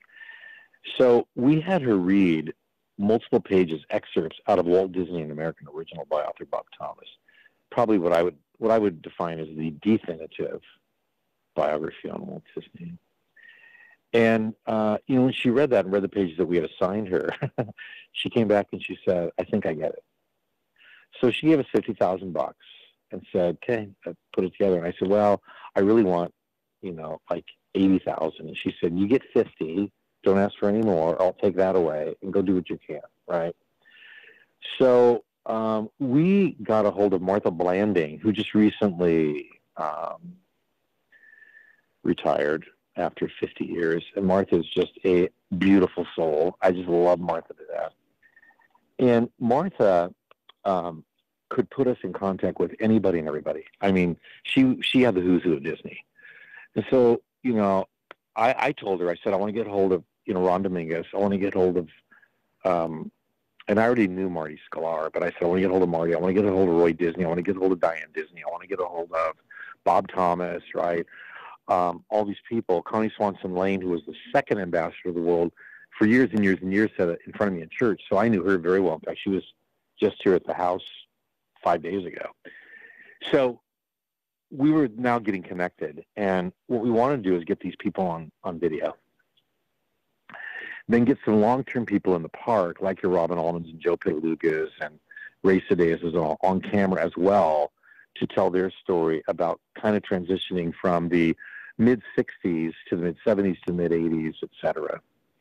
So we had her read multiple pages, excerpts out of Walt Disney and American Original by author Bob Thomas. Probably what I would what I would define as the definitive biography on Walt Disney. And, uh, you know, when she read that and read the pages that we had assigned her, she came back and she said, I think I get it. So she gave us fifty thousand bucks and said, okay, I put it together. And I said, well, I really want, you know, like eighty thousand. And she said, you get fifty, don't ask for any more. I'll take that away and go do what you can, right? So um, we got a hold of Martha Blanding, who just recently um, retired after fifty years. And Martha is just a beautiful soul. I just love Martha to death. And Martha um, could put us in contact with anybody and everybody. I mean, she she had the who's who of Disney. And so, you know, I, I told her, I said, I want to get hold of, you know, Ron Dominguez. I want to get hold of, um, and I already knew Marty Sklar, but I said, I want to get hold of Marty. I want to get a hold of Roy Disney. I want to get a hold of Diane Disney. I want to get a hold of Bob Thomas, right? Um, all these people. Connie Swanson Lane, who was the second ambassador of the world for years and years and years, said it in front of me in church. So I knew her very well. In fact, she was just here at the house five days ago. So we were now getting connected. And what we want to do is get these people on, on video. Then get some long-term people in the park, like your Robin Allmans and Joe Pitalugas and Ray Sedeas is all on camera as well, to tell their story about kind of transitioning from the mid-sixties to the mid-seventies to the mid-eighties, et cetera.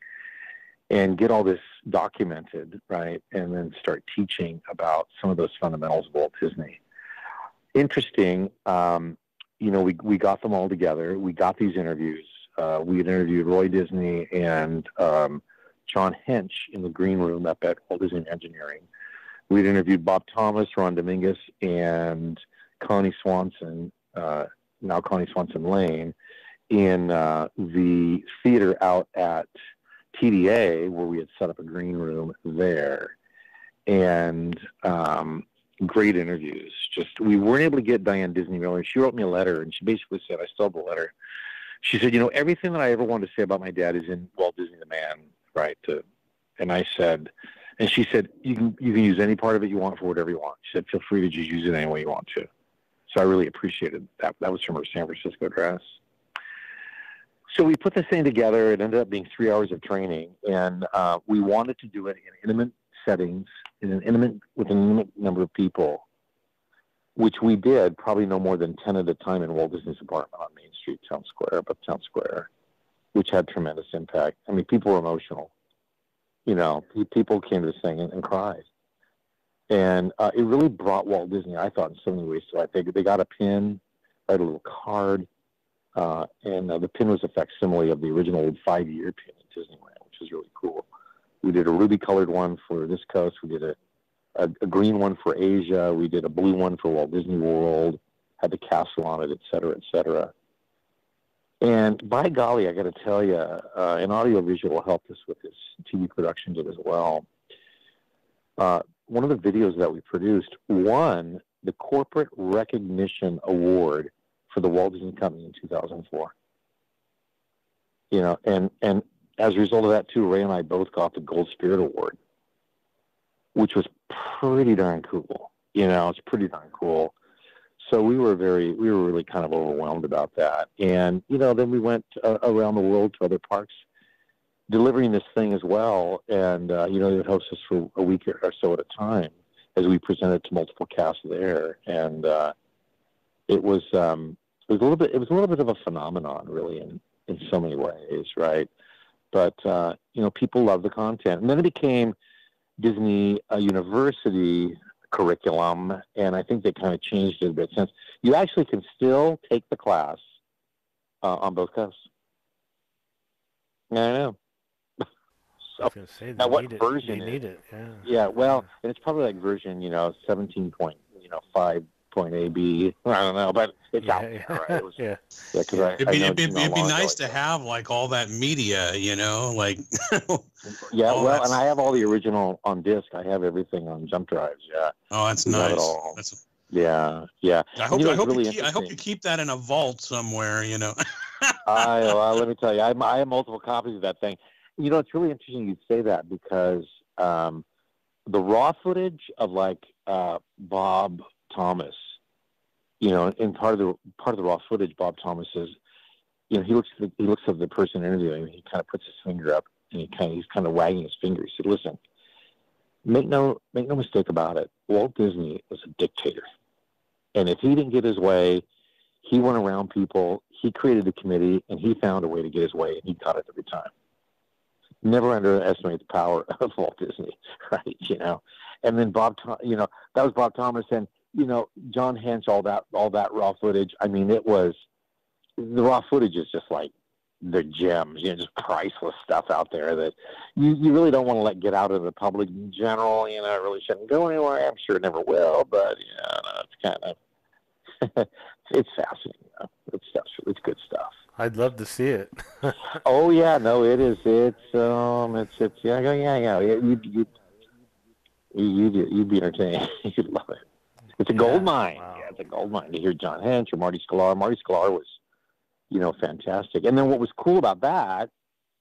And get all this documented, right, and then start teaching about some of those fundamentals of Walt Disney. Interesting, um, you know, we, we got them all together. We got these interviews. Uh, we had interviewed Roy Disney and um, John Hench in the green room up at Walt Disney Engineering. We'd interviewed Bob Thomas, Ron Dominguez, and Connie Swanson, uh, now Connie Swanson Lane, in uh, the theater out at T D A, where we had set up a green room there. And um, great interviews. Just, we weren't able to get Diane Disney Miller. She wrote me a letter, and she basically said, I still have the letter. she said, you know, everything that I ever wanted to say about my dad is in Walt Disney the Man, right? To, and I said, and she said, you can you can use any part of it you want for whatever you want. She said, feel free to just use it any way you want to. So I really appreciated that. That was from her San Francisco dress. So we put this thing together. It ended up being three hours of training, and uh, we wanted to do it in intimate settings, in an intimate with an intimate number of people, which we did probably no more than ten at a time in Walt Disney's apartment on Main Street, Town Square, above Town Square, which had tremendous impact. I mean, people were emotional. You know, people came to this thing and, and cried. And uh, it really brought Walt Disney, I thought, in so many ways to life. They, they got a pin, right, a little card, uh, and uh, the pin was a facsimile of the original five-year pin at Disneyland, which was really cool. We did a ruby-colored one for this coast. We did a, a, a green one for Asia. We did a blue one for Walt Disney World, had the castle on it, et cetera, et cetera. And by golly, I got to tell you, uh, an audiovisual helped us with this T V production did as well. Uh, one of the videos that we produced won the Corporate Recognition Award for the Walt Disney Company in two thousand four. You know, and, and as a result of that, too, Ray and I both got the Gold Spirit Award, which was pretty darn cool. You know, it's pretty darn cool. So we were very, we were really kind of overwhelmed about that. And, you know, then we went uh, around the world to other parks delivering this thing as well. And, uh, you know, it hosts us for a week or so at a time as we presented to multiple casts there. And uh, it was, um, it was a little bit, it was a little bit of a phenomenon, really, in, in so many ways, right? But, uh, you know, people love the content. And then it became Disney uh, University curriculum, and I think they kind of changed it a bit since. You actually can still take the class uh, on both coasts. Yeah, I know. I was going to say, now, they what need it. version They is need it, yeah. Yeah, well, and it's probably like version, you know, seventeen point, you know, five point A B. I don't know, but it's Yeah, out there, yeah. right? It was, Yeah. yeah, because I, It'd I be, know, it'd be, you know, it'd be long ago, nice to like, have like all that media, you know, like. yeah, all well, that's- and I have all the original on disc. I have everything on jump drives. Yeah. Oh, that's We have it nice. all. That's. Yeah, yeah. I And, hope. you know, I it's hope really you keep. I hope you interesting. keep that in a vault somewhere. You know. I, well, let me tell you, I, I have multiple copies of that thing. You know, it's really interesting you say that because um, the raw footage of like uh, Bob Thomas, you know, in part of the part of the raw footage, Bob Thomas is, you know, he looks at the, he looks at the person interviewing, and he kind of puts his finger up, and he kind of he's kind of wagging his finger. He said, "Listen, make no make no mistake about it. Walt Disney was a dictator, and if he didn't get his way, he went around people. He created a committee, and he found a way to get his way, and he got it every time. Never underestimate the power of Walt Disney, right? You know." And then Bob, you know, that was Bob Thomas, and you know, John Hench, all that, all that raw footage. I mean, it was the raw footage is just like the gems, you know, just priceless stuff out there that you, you really don't want to let get out of the public in general. You know, it really shouldn't go anywhere. I'm sure it never will, but yeah, you know, it's kind of it's fascinating. You know? It's stuff. It's good stuff. I'd love to see it. Oh yeah, no, it is. It's um, it's it's yeah, yeah, yeah. You you you you you'd be entertained. You'd love it. It's a Yeah, gold mine. wow. Yeah, it's a gold mine to hear John Hench or Marty Sklar. Marty Sklar was, you know, fantastic. And then what was cool about that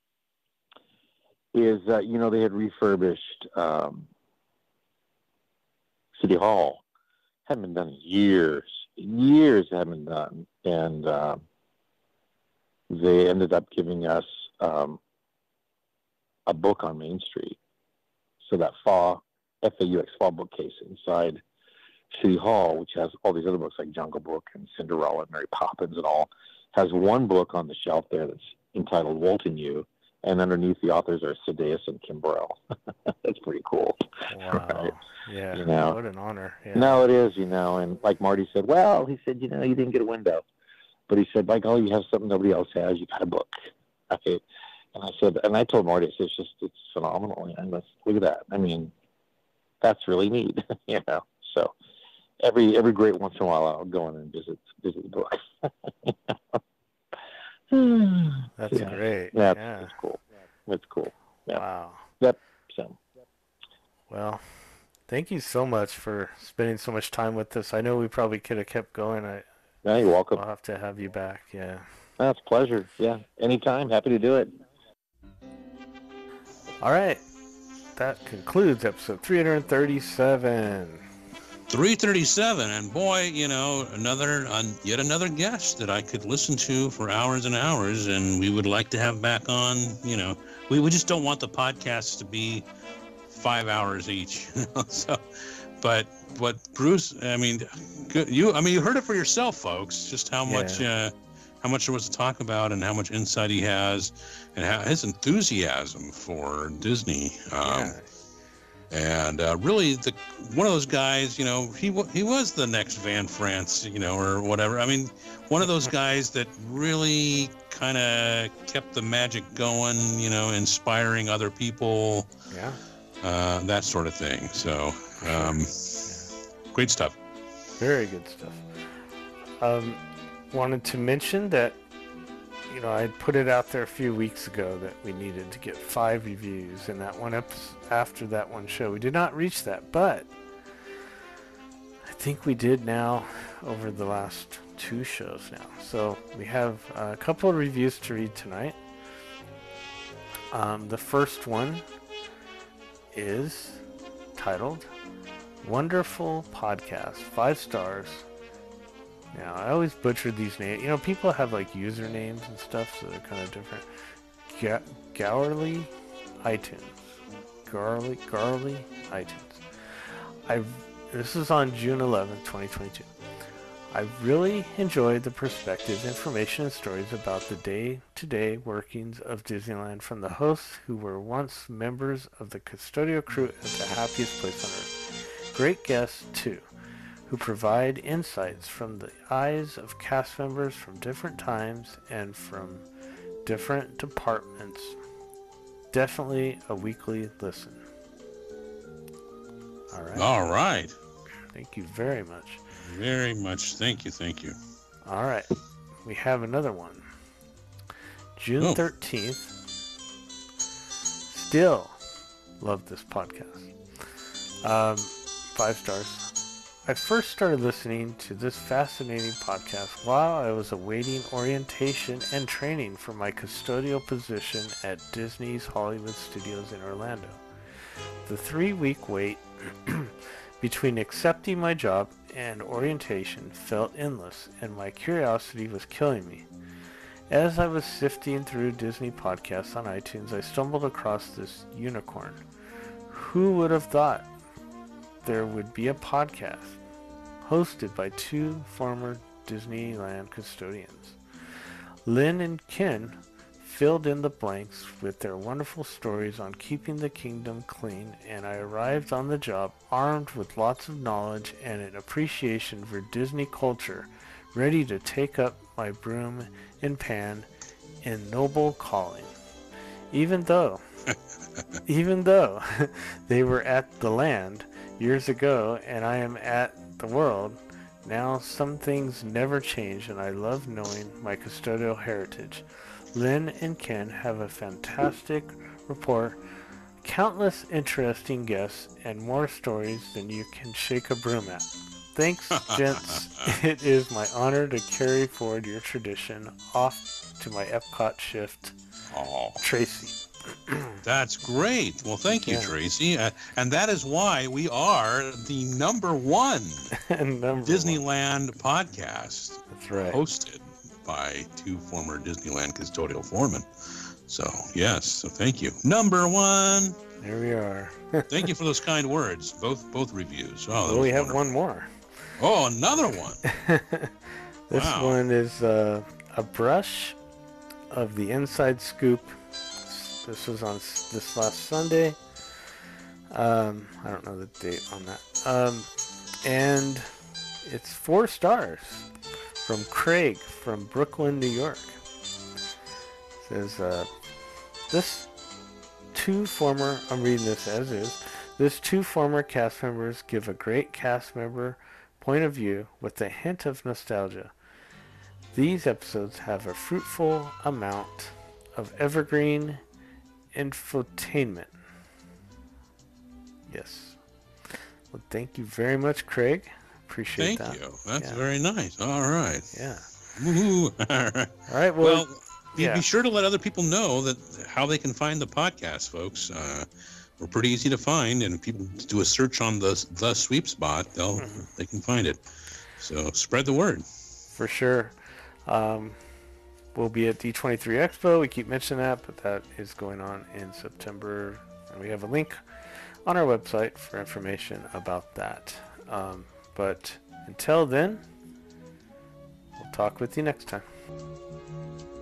is, uh, you know, they had refurbished um, City Hall. Hadn't been done in years. Years it hadn't been done. And uh, they ended up giving us um, a book on Main Street. So that F A W, F A U X, F A W bookcase inside City Hall, which has all these other books like Jungle Book and Cinderella and Mary Poppins and all, has one book on the shelf there that's entitled Walt and You, and underneath the authors are Sedaeus and Kimbrell. That's pretty cool. Wow. Right? Yeah. You know. What an honor. Yeah. No, it is, you know, and like Marty said, well, he said, you know, you didn't get a window. But he said, by golly, you have something nobody else has. You got a book. Okay. And I said, and I told Marty, I said, it's just, it's phenomenal. And let's look at that. I mean, that's really neat, you know. So every every great once in a while, I'll go in and visit visit the book. That's yeah. great. Yeah, it's, Yeah. it's cool. It's cool. Yeah. Wow. Yep. So. Well, thank you so much for spending so much time with us. I know we probably could have kept going. I, Yeah, you're welcome. I'll have to have you back. Yeah. That's a pleasure. Yeah, anytime. Happy to do it. All right. That concludes episode three thirty-seven. three thirty-seven, and boy, you know, another, uh, yet another guest that I could listen to for hours and hours, and we would like to have back on. You know, we, we just don't want the podcasts to be five hours each. You know? So, but but Bruce, I mean, good, you, I mean, you heard it for yourself, folks, just how much. Yeah. Uh, how much there was to talk about and how much insight he has and how his enthusiasm for Disney. Um, Yeah. And uh, really, the one of those guys, you know, he w- he was the next Van France, you know, or whatever. I mean, one of those guys that really kind of kept the magic going, you know, inspiring other people, Yeah. uh, that sort of thing. So, um, Yeah. great stuff. Very good stuff. Um, wanted to mention that, you know, I put it out there a few weeks ago that we needed to get five reviews in that one episode. After that one show, we did not reach that, but I think we did now over the last two shows now. So we have a couple of reviews to read tonight. Um, the first one is titled "Wonderful Podcast," five stars. Now, I always butcher these names. You know, people have like usernames and stuff, so they're kind of different. Ga- Gourley iTunes. Garley, Garley iTunes. I've, this is on June eleventh, twenty twenty-two. I've really enjoyed the perspective, information, and stories about the day-to-day workings of Disneyland from the hosts who were once members of the custodial crew at the happiest place on earth. Great guests, too, who provide insights from the eyes of cast members from different times and from different departments. Definitely a weekly listen. All right. All right. Thank you very much. Very much. Thank you. Thank you. All right. We have another one. June Oh. thirteenth. Still love this podcast. Um, five stars. I first started listening to this fascinating podcast while I was awaiting orientation and training for my custodial position at Disney's Hollywood Studios in Orlando. The three-week wait between accepting my job and orientation felt endless, and my curiosity was killing me. As I was sifting through Disney podcasts on iTunes, I stumbled across this unicorn. Who would have thought there would be a podcast hosted by two former Disneyland custodians? Lynn and Ken filled in the blanks with their wonderful stories on keeping the kingdom clean, and I arrived on the job armed with lots of knowledge and an appreciation for Disney culture, ready to take up my broom and pan in noble calling. Even though, even though they were at the land years ago and I am at the world now, some things never change, and I love knowing my custodial heritage. Lynn and Ken have a fantastic rapport, countless interesting guests, and more stories than you can shake a broom at. Thanks, gents. It is my honor to carry forward your tradition. Off to my Epcot shift. Oh, Tracy. that's great. Well, thank you, Yeah. Tracy. Uh, and that is why we are the number one Number Disneyland podcast, one. That's right. hosted by two former Disneyland custodial foremen. So, yes, so thank you. Number one. There we are. Thank you for those kind words. Both both reviews. Oh, that Well, was we have wonderful. one more. Oh, another one. This Wow. one is uh, a brush of the inside scoop. This was on s- this last Sunday. Um, I don't know the date on that. Um, and it's four stars from Craig from Brooklyn, New York. Says, uh, this two former, I'm reading this as is, this two former cast members give a great cast member point of view with a hint of nostalgia. These episodes have a fruitful amount of evergreen infotainment. Yes. Well, thank you very much, Craig. Appreciate Thank that. you. That's Yeah. very nice. All right. Yeah. Woo-hoo. All right. Well, Well, be, yeah. be sure to let other people know that how they can find the podcast, folks. Uh, we're pretty easy to find, and if people do a search on the the sweep spot, they'll Mhm. they can find it. So spread the word. For sure. Um, we'll be at D twenty-three Expo. We keep mentioning that, but that is going on in September. And we have a link on our website for information about that. Um, but until then, we'll talk with you next time.